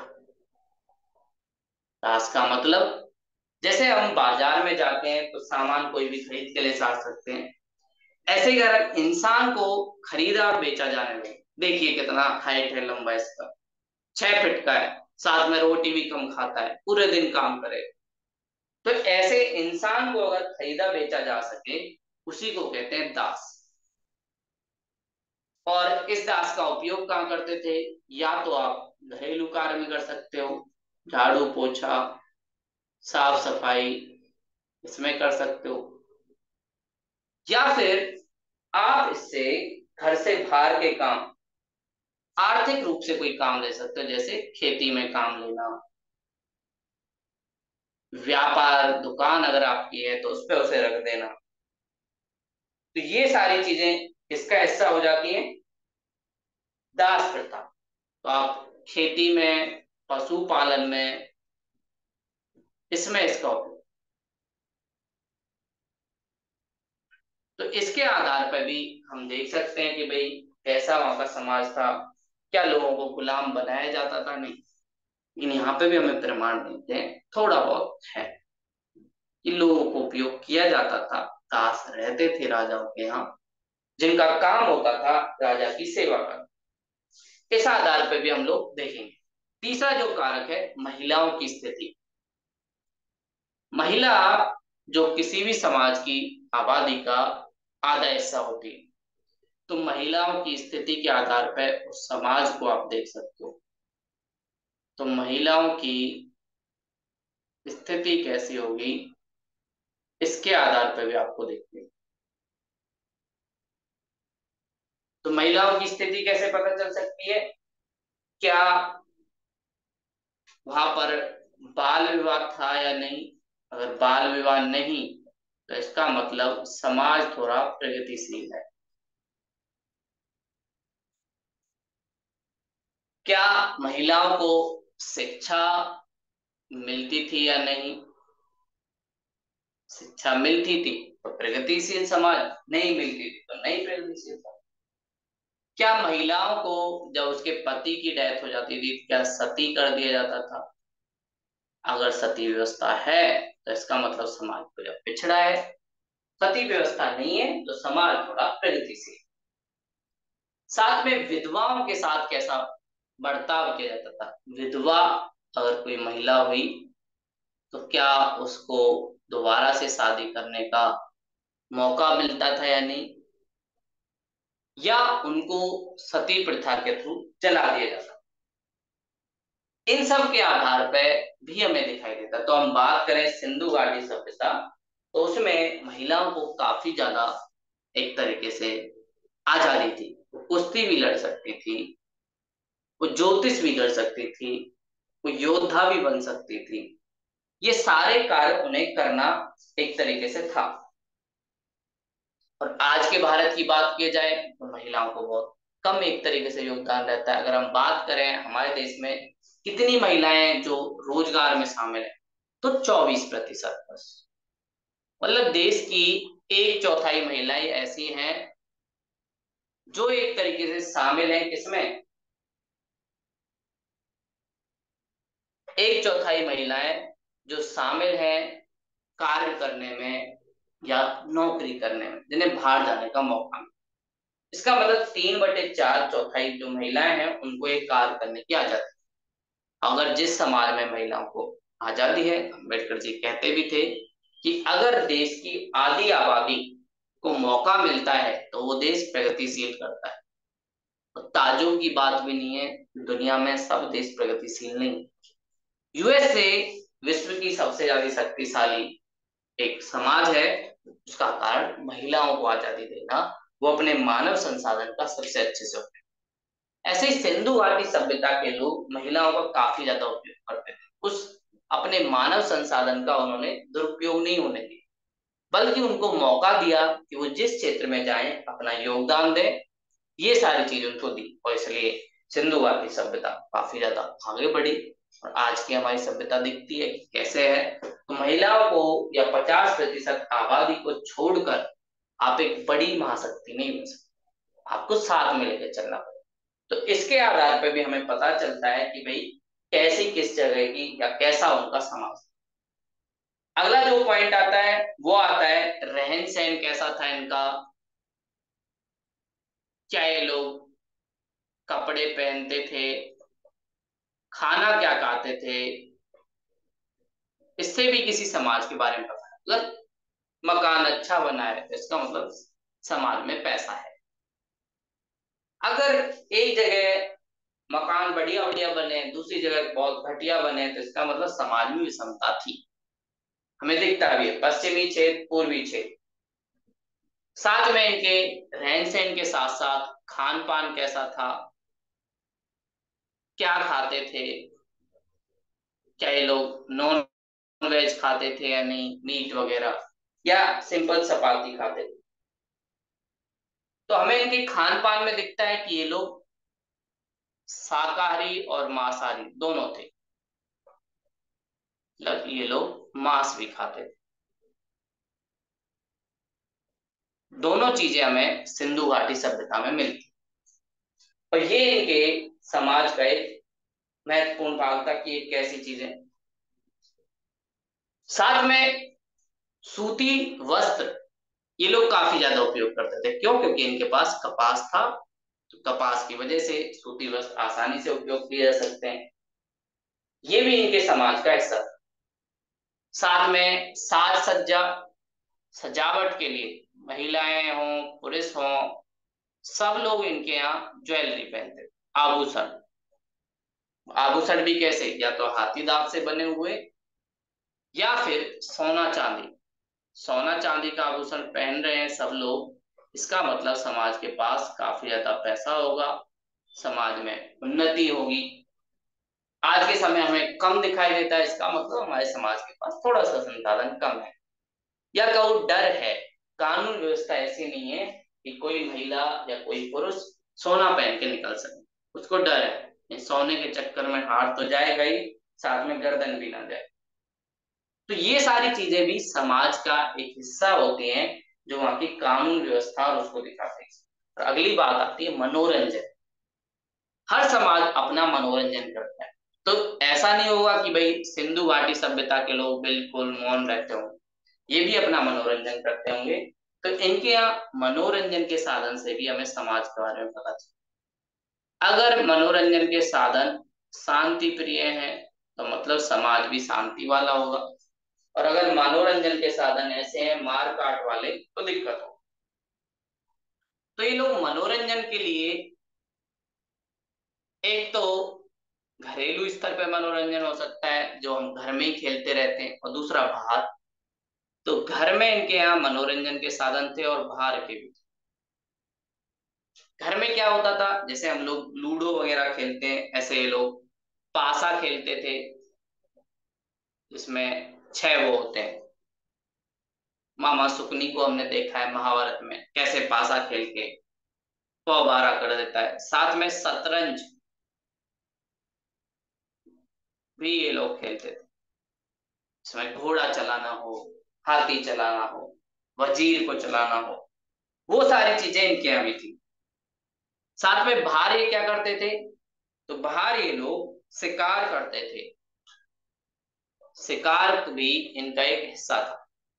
दास का मतलब जैसे हम बाजार में जाते हैं तो सामान कोई भी खरीद के ले जा सकते हैं, ऐसे ही अगर इंसान को खरीदा और बेचा जाने लगे, देखिए कितना हाइट है, लंबा इसका छह फीट का है, साथ में रोटी भी कम खाता है, पूरे दिन काम करे। तो ऐसे इंसान को अगर खरीदा बेचा जा सके उसी को कहते हैं दास। और इस दास का उपयोग कहाँ करते थे? या तो आप घरेलू कार्य में कर सकते हो, झाड़ू पोछा साफ सफाई इसमें कर सकते हो, या फिर आप इससे घर से बाहर के काम, आर्थिक रूप से कोई काम ले सकते हो, जैसे खेती में काम लेना, व्यापार दुकान अगर आपकी है तो उस पर उसे रख देना। तो ये सारी चीजें इसका हिस्सा हो जाती हैं दास प्रथा। तो आप खेती में, पशुपालन में, इसमें इसका उपयोग। तो इसके आधार पर भी हम देख सकते हैं कि भाई कैसा वहां का समाज था, क्या लोगों को गुलाम बनाया जाता था? नहीं। लेकिन यहाँ पे भी हमें प्रमाण मिलते हैं थोड़ा बहुत है कि लोगों को उपयोग किया जाता था। दास रहते थे राजाओं के यहाँ, जिनका काम होता था राजा की सेवा करना। इस आधार पर भी हम लोग देखेंगे। तीसरा जो कारक है महिलाओं की स्थिति। महिला जो किसी भी समाज की आबादी का आधा हिस्सा होती है, तो महिलाओं की स्थिति के आधार पर उस समाज को आप देख सकते हो। तो महिलाओं की स्थिति कैसी होगी? इसके आधार पर भी आपको देखते हैं। तो महिलाओं की स्थिति कैसे पता चल सकती है? क्या वहां पर बाल विवाह था या नहीं? अगर बाल विवाह नहीं, तो इसका मतलब समाज थोड़ा प्रगतिशील है। क्या महिलाओं को शिक्षा मिलती थी या नहीं? शिक्षा मिलती थी तो प्रगतिशील समाज, नहीं मिलती थी तो नहीं प्रगतिशील समाज। क्या महिलाओं को जब उसके पति की डेथ हो जाती थी, क्या सती कर दिया जाता था? अगर सती व्यवस्था है तो इसका मतलब समाज पूरा पिछड़ा है। सती व्यवस्था नहीं है तो समाज थोड़ा प्रगतिशील। साथ में विधवाओं के साथ कैसा बर्ताव किया जाता था? विधवा अगर कोई महिला हुई तो क्या उसको दोबारा से शादी करने का मौका मिलता था या नहीं? या उनको सती प्रथा के थ्रू जला दिया जाता? इन सब के आधार पर भी हमें दिखाई देता। तो हम बात करें सिंधु घाटी सभ्यता, तो उसमें महिलाओं को काफी ज्यादा एक तरीके से आजादी थी। वो कुश्ती भी लड़ सकती थी, वो ज्योतिष भी कर सकती थी, वो योद्धा भी बन सकती थी। ये सारे कार्य उन्हें करना एक तरीके से था। और आज के भारत की बात की जाए तो महिलाओं को बहुत कम एक तरीके से योगदान रहता है। अगर हम बात करें हमारे देश में कितनी महिलाएं जो रोजगार में शामिल है, तो चौबीस प्रतिशत, बस। मतलब देश की एक चौथाई महिलाएं ऐसी हैं जो एक तरीके से शामिल है किसमें? एक चौथाई महिलाएं जो शामिल हैं कार्य करने में या नौकरी करने में, जिन्हें बाहर जाने का मौका मिले। इसका मतलब तीन बटे चार चौथाई जो महिलाएं हैं उनको एक कार्य करने की आजादी है। अगर जिस समाज में महिलाओं को आजादी है, अम्बेडकर जी कहते भी थे कि अगर देश की आधी आबादी को मौका मिलता है तो वो देश प्रगतिशील करता है। तो ताज्जुब की बात भी नहीं है, दुनिया में सब देश प्रगतिशील नहीं। यूएसए विश्व की सबसे ज्यादा शक्तिशाली एक समाज है। उसका कारण महिलाओं को आजादी देना, वो अपने मानव संसाधन का सबसे अच्छे से उपयोग। ऐसे ही सिंधु घाटी सभ्यता के लोग महिलाओं का काफी ज्यादा उपयोग करते थे। उस अपने मानव संसाधन का उन्होंने दुरुपयोग नहीं होने दिया, बल्कि उनको मौका दिया कि वो जिस क्षेत्र में जाएं अपना योगदान दें। ये सारी चीज उनको दी और इसलिए सिंधु घाटी सभ्यता काफी ज्यादा आगे बढ़ी। और आज की हमारी सभ्यता दिखती है कि कैसे है। तो महिलाओं को या पचास प्रतिशत आबादी को छोड़कर आप एक बड़ी महाशक्ति नहीं बन सकते, आपको साथ में लेकर चलना पड़ेगा। तो इसके आधार पर भी हमें पता चलता है कि भाई कैसी किस जगह की या कैसा उनका समाज। अगला जो पॉइंट आता है वो आता है रहन सहन कैसा था इनका। क्या ये लोग कपड़े पहनते थे, खाना क्या खाते थे, इससे भी किसी समाज के बारे में पता है। अगर मकान अच्छा बना है तो इसका मतलब समाज में पैसा है। अगर एक जगह मकान बढ़िया बढ़िया बने, दूसरी जगह बहुत घटिया बने, तो इसका मतलब समाज में विषमता थी। हमें दिखता भी है पश्चिमी क्षेत्र, पूर्वी क्षेत्र। साथ में इनके रहन सहन के साथ साथ खान पान कैसा था, क्या खाते थे, क्या ये लोग नॉन वेज खाते थे या नहीं, मीट वगैरह, या सिंपल चपाती खाते थे। तो हमें इनके खान पान में दिखता है कि ये लोग शाकाहारी और मांसाहारी दोनों थे। मतलब ये लोग मांस भी खाते थे। दोनों चीजें हमें सिंधु घाटी सभ्यता में मिलती। और ये इनके समाज का एक महत्वपूर्ण भाग था कि ये कैसी चीजें। साथ में सूती वस्त्र ये लोग काफी ज्यादा उपयोग करते थे। क्यों? क्योंकि इनके पास कपास था, तो कपास की वजह से सूती वस्त्र आसानी से उपयोग किए जा सकते हैं। ये भी इनके समाज का हिस्सा था। साथ में साज सज्जा, सजावट के लिए महिलाएं हों पुरुष हों, सब लोग इनके यहाँ ज्वेलरी पहनते थे, आभूषण। आभूषण भी कैसे? या तो हाथी दांत से बने हुए या फिर सोना चांदी। सोना चांदी का आभूषण पहन रहे हैं सब लोग, इसका मतलब समाज के पास काफी ज्यादा पैसा होगा, समाज में उन्नति होगी। आज के समय हमें कम दिखाई देता है, इसका मतलब हमारे समाज के पास थोड़ा सा संसाधन कम है। या कहूँ डर है, कानून व्यवस्था ऐसी नहीं है कि कोई महिला या कोई पुरुष सोना पहन के निकल सके, उसको डर है सोने के चक्कर में हाथ तो जाएगा ही, साथ में गर्दन भी ना जाए। तो ये सारी चीजें भी समाज का एक हिस्सा होती हैं, जो वहां की कानून व्यवस्था और उसको दिखाते हैं। और अगली बात आती है मनोरंजन। हर समाज अपना मनोरंजन करता है, तो ऐसा नहीं होगा कि भाई सिंधु घाटी सभ्यता के लोग बिल्कुल मौन रहते होंगे, ये भी अपना मनोरंजन करते होंगे। तो इनके यहाँ मनोरंजन के साधन से भी हमें समाज के बारे में पता चलता। अगर मनोरंजन के साधन शांति प्रिय हैं, तो मतलब समाज भी शांति वाला होगा। और अगर मनोरंजन के साधन ऐसे हैं मार काट वाले, तो दिक्कत हो। तो ये लोग मनोरंजन के लिए एक तो घरेलू स्तर पे मनोरंजन हो सकता है, जो हम घर में ही खेलते रहते हैं, और दूसरा बाहर। तो घर में इनके यहाँ मनोरंजन के साधन थे और बाहर के भी। घर में क्या होता था, जैसे हम लोग लूडो वगैरह खेलते हैं, ऐसे ये लोग पासा खेलते थे, जिसमें छह वो होते हैं। मामा सुकनी को हमने देखा है महाभारत में कैसे पासा खेल के पौबारा कर देता है। साथ में शतरंज भी ये लोग खेलते थे, इसमें घोड़ा चलाना हो, हाथी चलाना हो, वजीर को चलाना हो, वो सारी चीजें इनके यहाँ भी थी। साथ में बाहर ये क्या करते थे, तो बाहर ये लोग शिकार करते थे। शिकार भी इनका एक हिस्सा था,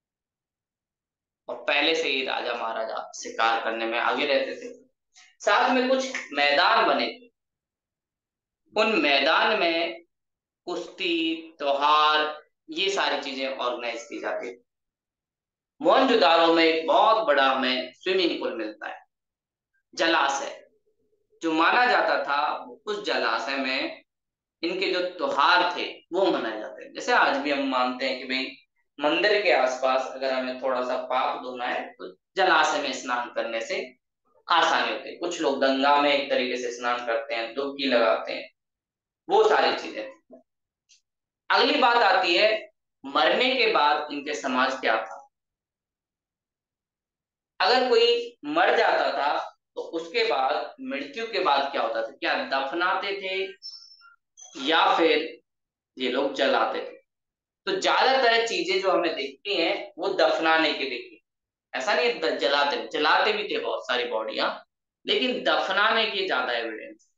और पहले से ही राजा महाराजा शिकार करने में आगे रहते थे। साथ में कुछ मैदान बने थे, उन मैदान में कुश्ती, त्योहार, ये सारी चीजें ऑर्गेनाइज की जाती थी। मोहनजोदाड़ो में एक बहुत बड़ा हमें स्विमिंग पूल मिलता है, जलाशय, जो माना जाता था उस जलाशय में इनके जो त्योहार थे वो मनाए जाते हैं। जैसे आज भी हम मानते हैं कि भाई मंदिर के आसपास अगर हमें थोड़ा सा पाप धोना है, तो जलाशय में स्नान करने से आसानी होती है। कुछ लोग गंगा में एक तरीके से स्नान करते हैं, डुबकी लगाते हैं, वो सारी चीजें। अगली बात आती है मरने के बाद इनके समाज क्या था। अगर कोई मर जाता था, तो उसके बाद मृत्यु के बाद क्या होता था, क्या दफनाते थे या फिर ये लोग जलाते थे। तो ज्यादातर चीजें जो हमें दिखती हैं वो दफनाने की दिखती। ऐसा नहीं जलाते, जलाते भी थे बहुत सारी बॉडियां, लेकिन दफनाने की ज्यादा एविडेंस।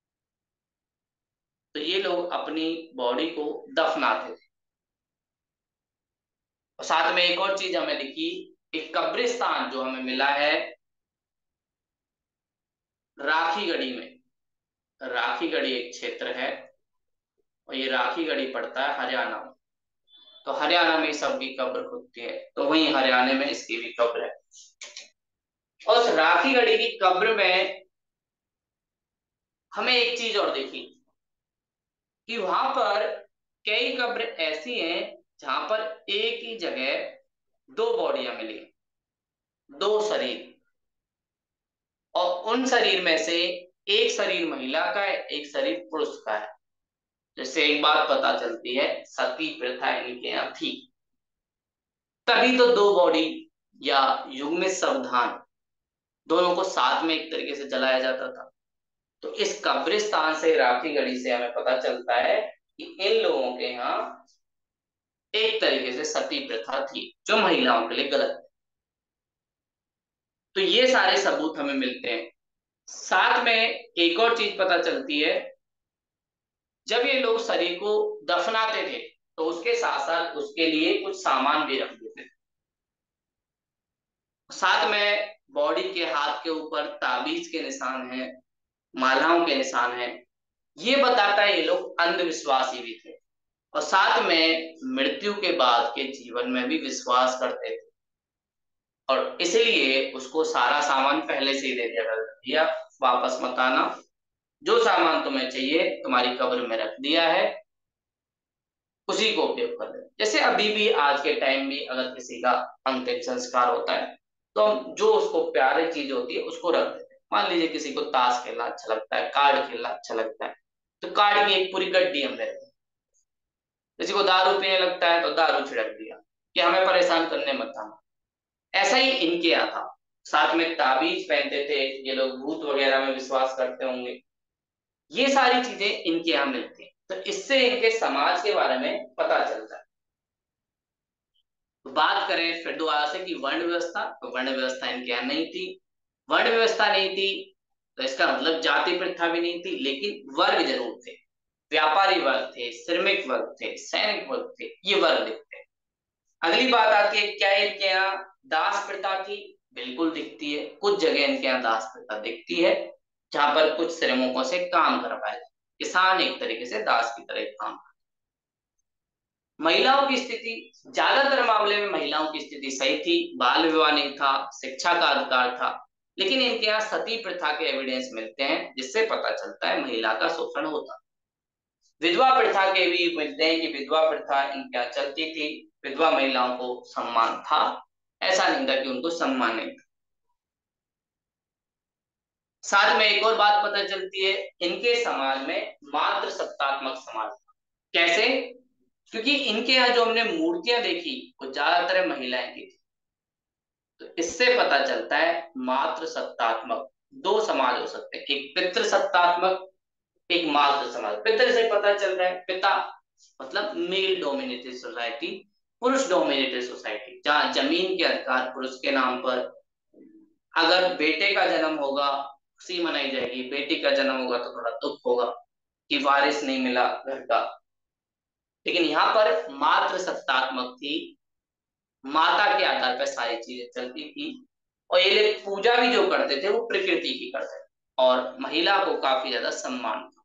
तो ये लोग अपनी बॉडी को दफनाते थे। और साथ में एक और चीज हमें दिखी, एक कब्रिस्तान जो हमें मिला है राखीगढ़ी में। राखीगढ़ी एक क्षेत्र है, और ये राखीगढ़ी पड़ता है हरियाणा में। तो हरियाणा में सबकी कब्र खुदती है, तो वहीं हरियाणा में इसकी भी कब्र है। और उस राखीगढ़ी की कब्र में हमें एक चीज और देखी, कि वहां पर कई कब्र ऐसी हैं जहां पर एक ही जगह दो बॉडियां मिली, दो शरीर। और उन शरीर में से एक शरीर महिला का है, एक शरीर पुरुष का है। जैसे एक बात पता चलती है, सती प्रथा इनके यहाँ थी, तभी तो दो बॉडी या युग्मित सावधान दोनों को साथ में एक तरीके से जलाया जाता था। तो इस कब्रिस्तान से राखीगढ़ी से हमें पता चलता है कि इन लोगों के यहाँ एक तरीके से सती प्रथा थी, जो महिलाओं के लिए गलत है। तो ये सारे सबूत हमें मिलते हैं। साथ में एक और चीज पता चलती है, जब ये लोग शरीर को दफनाते थे, तो उसके साथ साथ उसके लिए कुछ सामान भी रख देते थे। साथ में बॉडी के हाथ के ऊपर ताबीज के निशान हैं, मालाओं के निशान हैं। ये बताता है ये लोग अंधविश्वासी भी थे, और साथ में मृत्यु के बाद के जीवन में भी विश्वास करते थे। और इसलिए उसको सारा सामान पहले से ही दे दिया दिया, वापस मत आना, जो सामान तुम्हें चाहिए तुम्हारी कब्र में रख दिया है, उसी को उपयोग कर रहे हैं। जैसे अभी भी आज के टाइम में अगर किसी का अंतिम संस्कार होता है तो हम जो उसको प्यारी चीज होती है उसको रख देते हैं। मान लीजिए किसी को ताश खेलना अच्छा लगता है, कार्ड खेलना अच्छा लगता है, तो कार्ड की एक पूरी गड्डी हम लेते हैं। किसी को दारू पीने लगता है तो दारू छिड़क दिया कि हमें परेशान करने मत आना। ऐसा ही इनके यहाँ था। साथ में ताबीज पहनते थे, ये लोग भूत वगैरह में विश्वास करते होंगे। ये सारी चीजें इनके यहाँ मिलती हैं, तो इससे इनके समाज के बारे में पता चलता है। तो बात करें फिर दोबारा से कि वर्ण व्यवस्था, तो वर्ण व्यवस्था इनके यहाँ नहीं थी। वर्ण व्यवस्था नहीं थी तो इसका मतलब जाति प्रथा भी नहीं थी, लेकिन वर्ग जरूर थे। व्यापारी वर्ग थे, श्रमिक वर्ग थे, सैनिक वर्ग थे, ये वर्ग दिखते हैं। अगली बात आती है, क्या इनके यहाँ दास प्रथा थी? बिल्कुल दिखती है। कुछ जगह इनके यहाँ दास प्रथा दिखती है जहां पर कुछ श्रमिकों से काम करवाया जाए। किसान एक तरीके से दास की तरह काम। महिलाओं की स्थिति, ज्यादातर मामले में महिलाओं की स्थिति सही थी। बाल विवाह नहीं था, शिक्षा का अधिकार था। लेकिन इनके यहाँ सती प्रथा के एविडेंस मिलते हैं जिससे पता चलता है महिला का शोषण होता। विधवा प्रथा के भी मिलते हैं कि विधवा प्रथा इनके यहाँ चलती थी। विधवा महिलाओं को सम्मान था, ऐसा नहीं था कि उनको सम्मान नहीं था। साथ में एक और बात पता चलती है, इनके समाज में मात्र सत्तात्मक समाज था। कैसे? क्योंकि इनके यहाँ जो हमने मूर्तियां देखी वो ज्यादातर महिलाएं की थी। तो इससे पता चलता है मात्र सत्तात्मक दो समाज हो सकते हैं, एक पितृ सत्तात्मक, एक मातृ समाज। पितृ से पता चल रहा है, पिता मतलब मेल डोमिनेटेड सोसाइटी, पुरुष डोमिनेटेड सोसाइटी, जहां जमीन के अधिकार पुरुष के नाम पर। अगर बेटे का जन्म होगा खुशी मनाई जाएगी, बेटी का जन्म होगा तो थोड़ा दुख होगा कि वारिस नहीं मिला घर का। लेकिन यहाँ पर मात्र सत्तात्मक थी, माता के आधार पर सारी चीजें चलती थी। और ये लोग पूजा भी जो करते थे वो प्रकृति की करते थे, और महिला को काफी ज्यादा सम्मान था।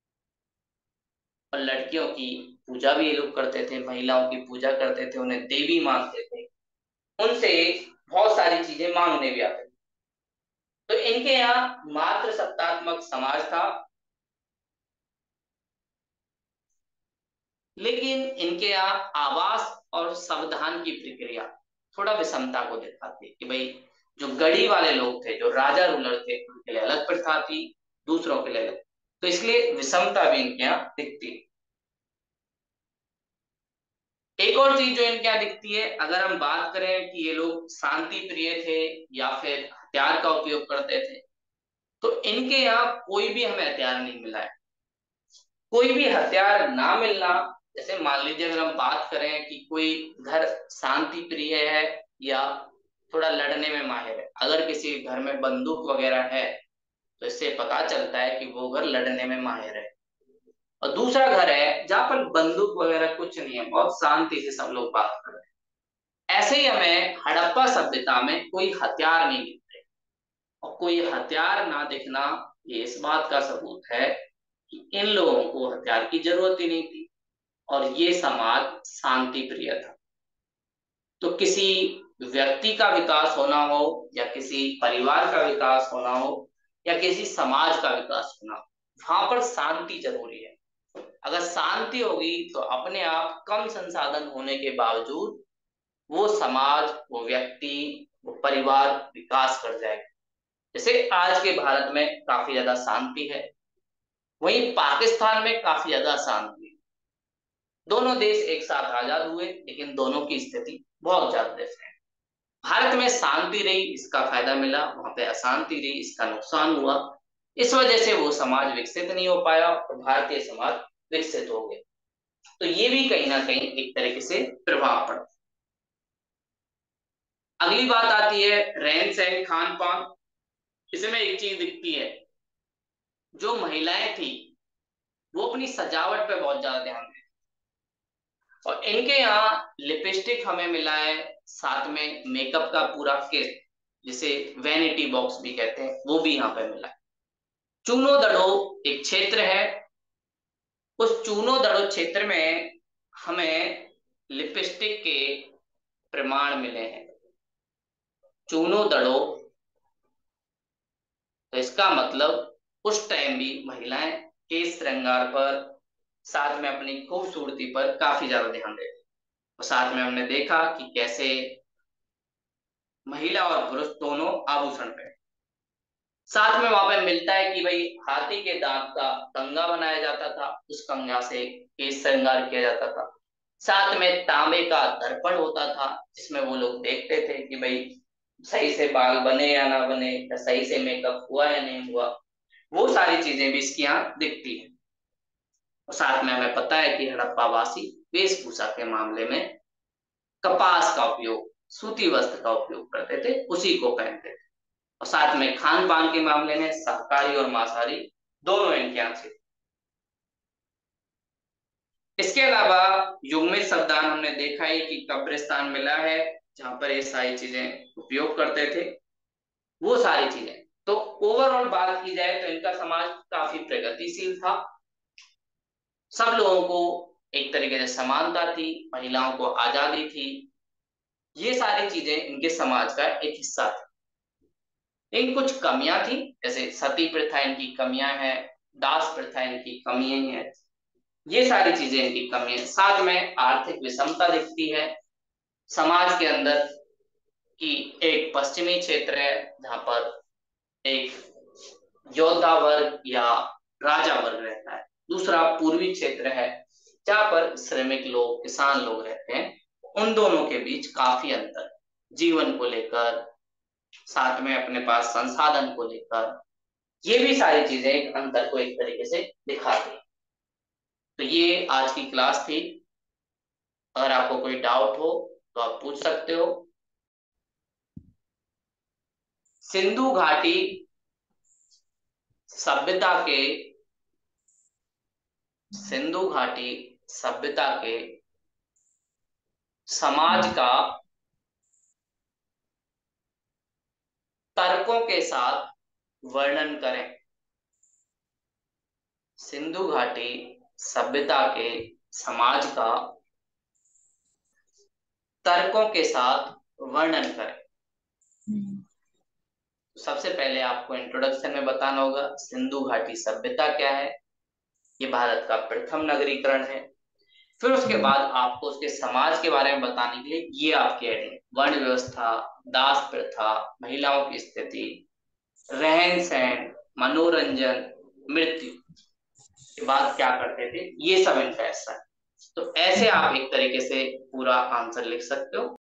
और लड़कियों की पूजा भी ये लोग करते थे, महिलाओं की पूजा करते थे, उन्हें देवी मानते थे, उनसे बहुत सारी चीजें मांगने भी आते थे। तो इनके यहाँ मात्र सत्तात्मक समाज था। लेकिन इनके यहाँ आवास और संविधान की प्रक्रिया थोड़ा विषमता को दिखाती है कि भाई जो गढ़ी वाले लोग थे, जो राजा रूलर थे, उनके लिए अलग प्रथा थी, दूसरों के लिए अलग। तो इसलिए विषमता भी इनके यहाँ दिखती है। एक और चीज जो इनके यहाँ दिखती है, अगर हम बात करें कि ये लोग शांति प्रिय थे या फिर हथियार का उपयोग करते थे, तो इनके यहाँ कोई भी हमें हथियार नहीं मिला है। कोई भी हथियार ना मिलना, जैसे मान लीजिए अगर हम बात करें कि कोई घर शांति प्रिय है या थोड़ा लड़ने में माहिर है, अगर किसी घर में बंदूक वगैरह है तो इससे पता चलता है कि वो घर लड़ने में माहिर है। और दूसरा घर है जहां पर बंदूक वगैरह कुछ नहीं है, बहुत शांति से सब लोग बात कर रहे हैं। ऐसे ही हमें हड़प्पा सभ्यता में कोई हथियार नहीं दिखते, और कोई हथियार ना दिखना ये इस बात का सबूत है कि इन लोगों को हथियार की जरूरत ही नहीं थी, और ये समाज शांति प्रिय था। तो किसी व्यक्ति का विकास होना हो या किसी परिवार का विकास होना हो या किसी समाज का विकास होना हो, वहां पर शांति जरूरी है। अगर शांति होगी तो अपने आप कम संसाधन होने के बावजूद वो समाज, वो व्यक्ति, वो परिवार विकास कर जाएगा। जैसे आज के भारत में काफी ज्यादा शांति है, वहीं पाकिस्तान में काफी ज्यादा अशांति है। दोनों देश एक साथ आजाद हुए लेकिन दोनों की स्थिति बहुत ज्यादा डिफरेंट है। भारत में शांति रही, इसका फायदा मिला, वहां पे अशांति रही, इसका नुकसान हुआ। इस वजह से वो समाज विकसित नहीं हो पाया और भारतीय समाज विकसित हो गया। तो ये भी कहीं ना कहीं एक तरीके से प्रभाव पड़ा। अगली बात आती है रहन सहन खान पान। इसमें एक चीज दिखती है, जो महिलाएं थी वो अपनी सजावट पे बहुत ज्यादा ध्यान देती, और इनके यहाँ लिपस्टिक हमें मिला है, साथ में मेकअप का पूरा किट, जिसे वैनिटी बॉक्स भी कहते हैं, वो भी यहाँ पे मिला है। चूनो दड़ो एक क्षेत्र है, उस चूनो दड़ो क्षेत्र में हमें लिपस्टिक के प्रमाण मिले हैं। चूनो दड़ो, तो इसका मतलब उस टाइम भी महिलाएं केश श्रृंगार पर साथ में अपनी खूबसूरती पर काफी ज्यादा ध्यान देते थे। और साथ में हमने देखा कि कैसे महिला और पुरुष दोनों आभूषण पहने। साथ में वहां पे मिलता है कि भाई हाथी के दांत का कंगा बनाया जाता था, उस कंगा से केश श्रृंगार किया जाता था। साथ में तांबे का दर्पण होता था जिसमें वो लोग देखते थे कि भाई सही से बाल बने या ना बने, या सही से मेकअप हुआ या नहीं हुआ। वो सारी चीजें भी इसकी यहाँ दिखती हैं। और साथ में हमें पता है कि हड़प्पावासी वेशभूषा के मामले में कपास का उपयोग, सूती वस्त्र का उपयोग करते थे, उसी को पहनते थे। और साथ में खान पान के मामले में शाकाहारी और मांसाहारी दोनों इनके यहाँ थे। इसके अलावा युग्मित शब्दान हमने देखा है कि कब्रिस्तान मिला है जहां पर ये सारी चीजें उपयोग करते थे, वो सारी चीजें। तो ओवरऑल बात की जाए तो इनका समाज काफी प्रगतिशील था। सब लोगों को एक तरीके से समानता थी, महिलाओं को आजादी थी। ये सारी चीजें इनके समाज का एक हिस्सा थी। लेकिन कुछ कमियां थी, जैसे सती प्रथा इनकी कमियां हैं, दास प्रथा इनकी कमियां हैं। ये सारी चीजें इनकी कमी है। साथ में आर्थिक विषमता दिखती है समाज के अंदर, कि एक पश्चिमी क्षेत्र है जहां पर एक योद्धा वर्ग या राजा वर्ग रहता है, दूसरा पूर्वी क्षेत्र है जहां पर श्रमिक लोग, किसान लोग रहते हैं। उन दोनों के बीच काफी अंतर है, जीवन को लेकर, साथ में अपने पास संसाधन को लेकर। ये भी सारी चीजें एक अंतर को एक तरीके से दिखाती है। तो ये आज की क्लास थी। अगर आपको कोई डाउट हो तो आप पूछ सकते हो। सिंधु घाटी सभ्यता के सिंधु घाटी सभ्यता के समाज का तर्कों के साथ वर्णन करें। सिंधु घाटी सभ्यता के समाज का तर्कों के साथ वर्णन करें। सबसे पहले आपको इंट्रोडक्शन में बताना होगा सिंधु घाटी सभ्यता क्या है। ये भारत का प्रथम नगरीकरण है। फिर उसके बाद आपको उसके समाज के बारे में बताने के लिए ये आपके एड है, वर्ण व्यवस्था, दास प्रथा, महिलाओं की स्थिति, रहन सहन, मनोरंजन, मृत्यु के बाद क्या करते थे, ये सब इनका हिस्सा है। तो ऐसे आप एक तरीके से पूरा आंसर लिख सकते हो।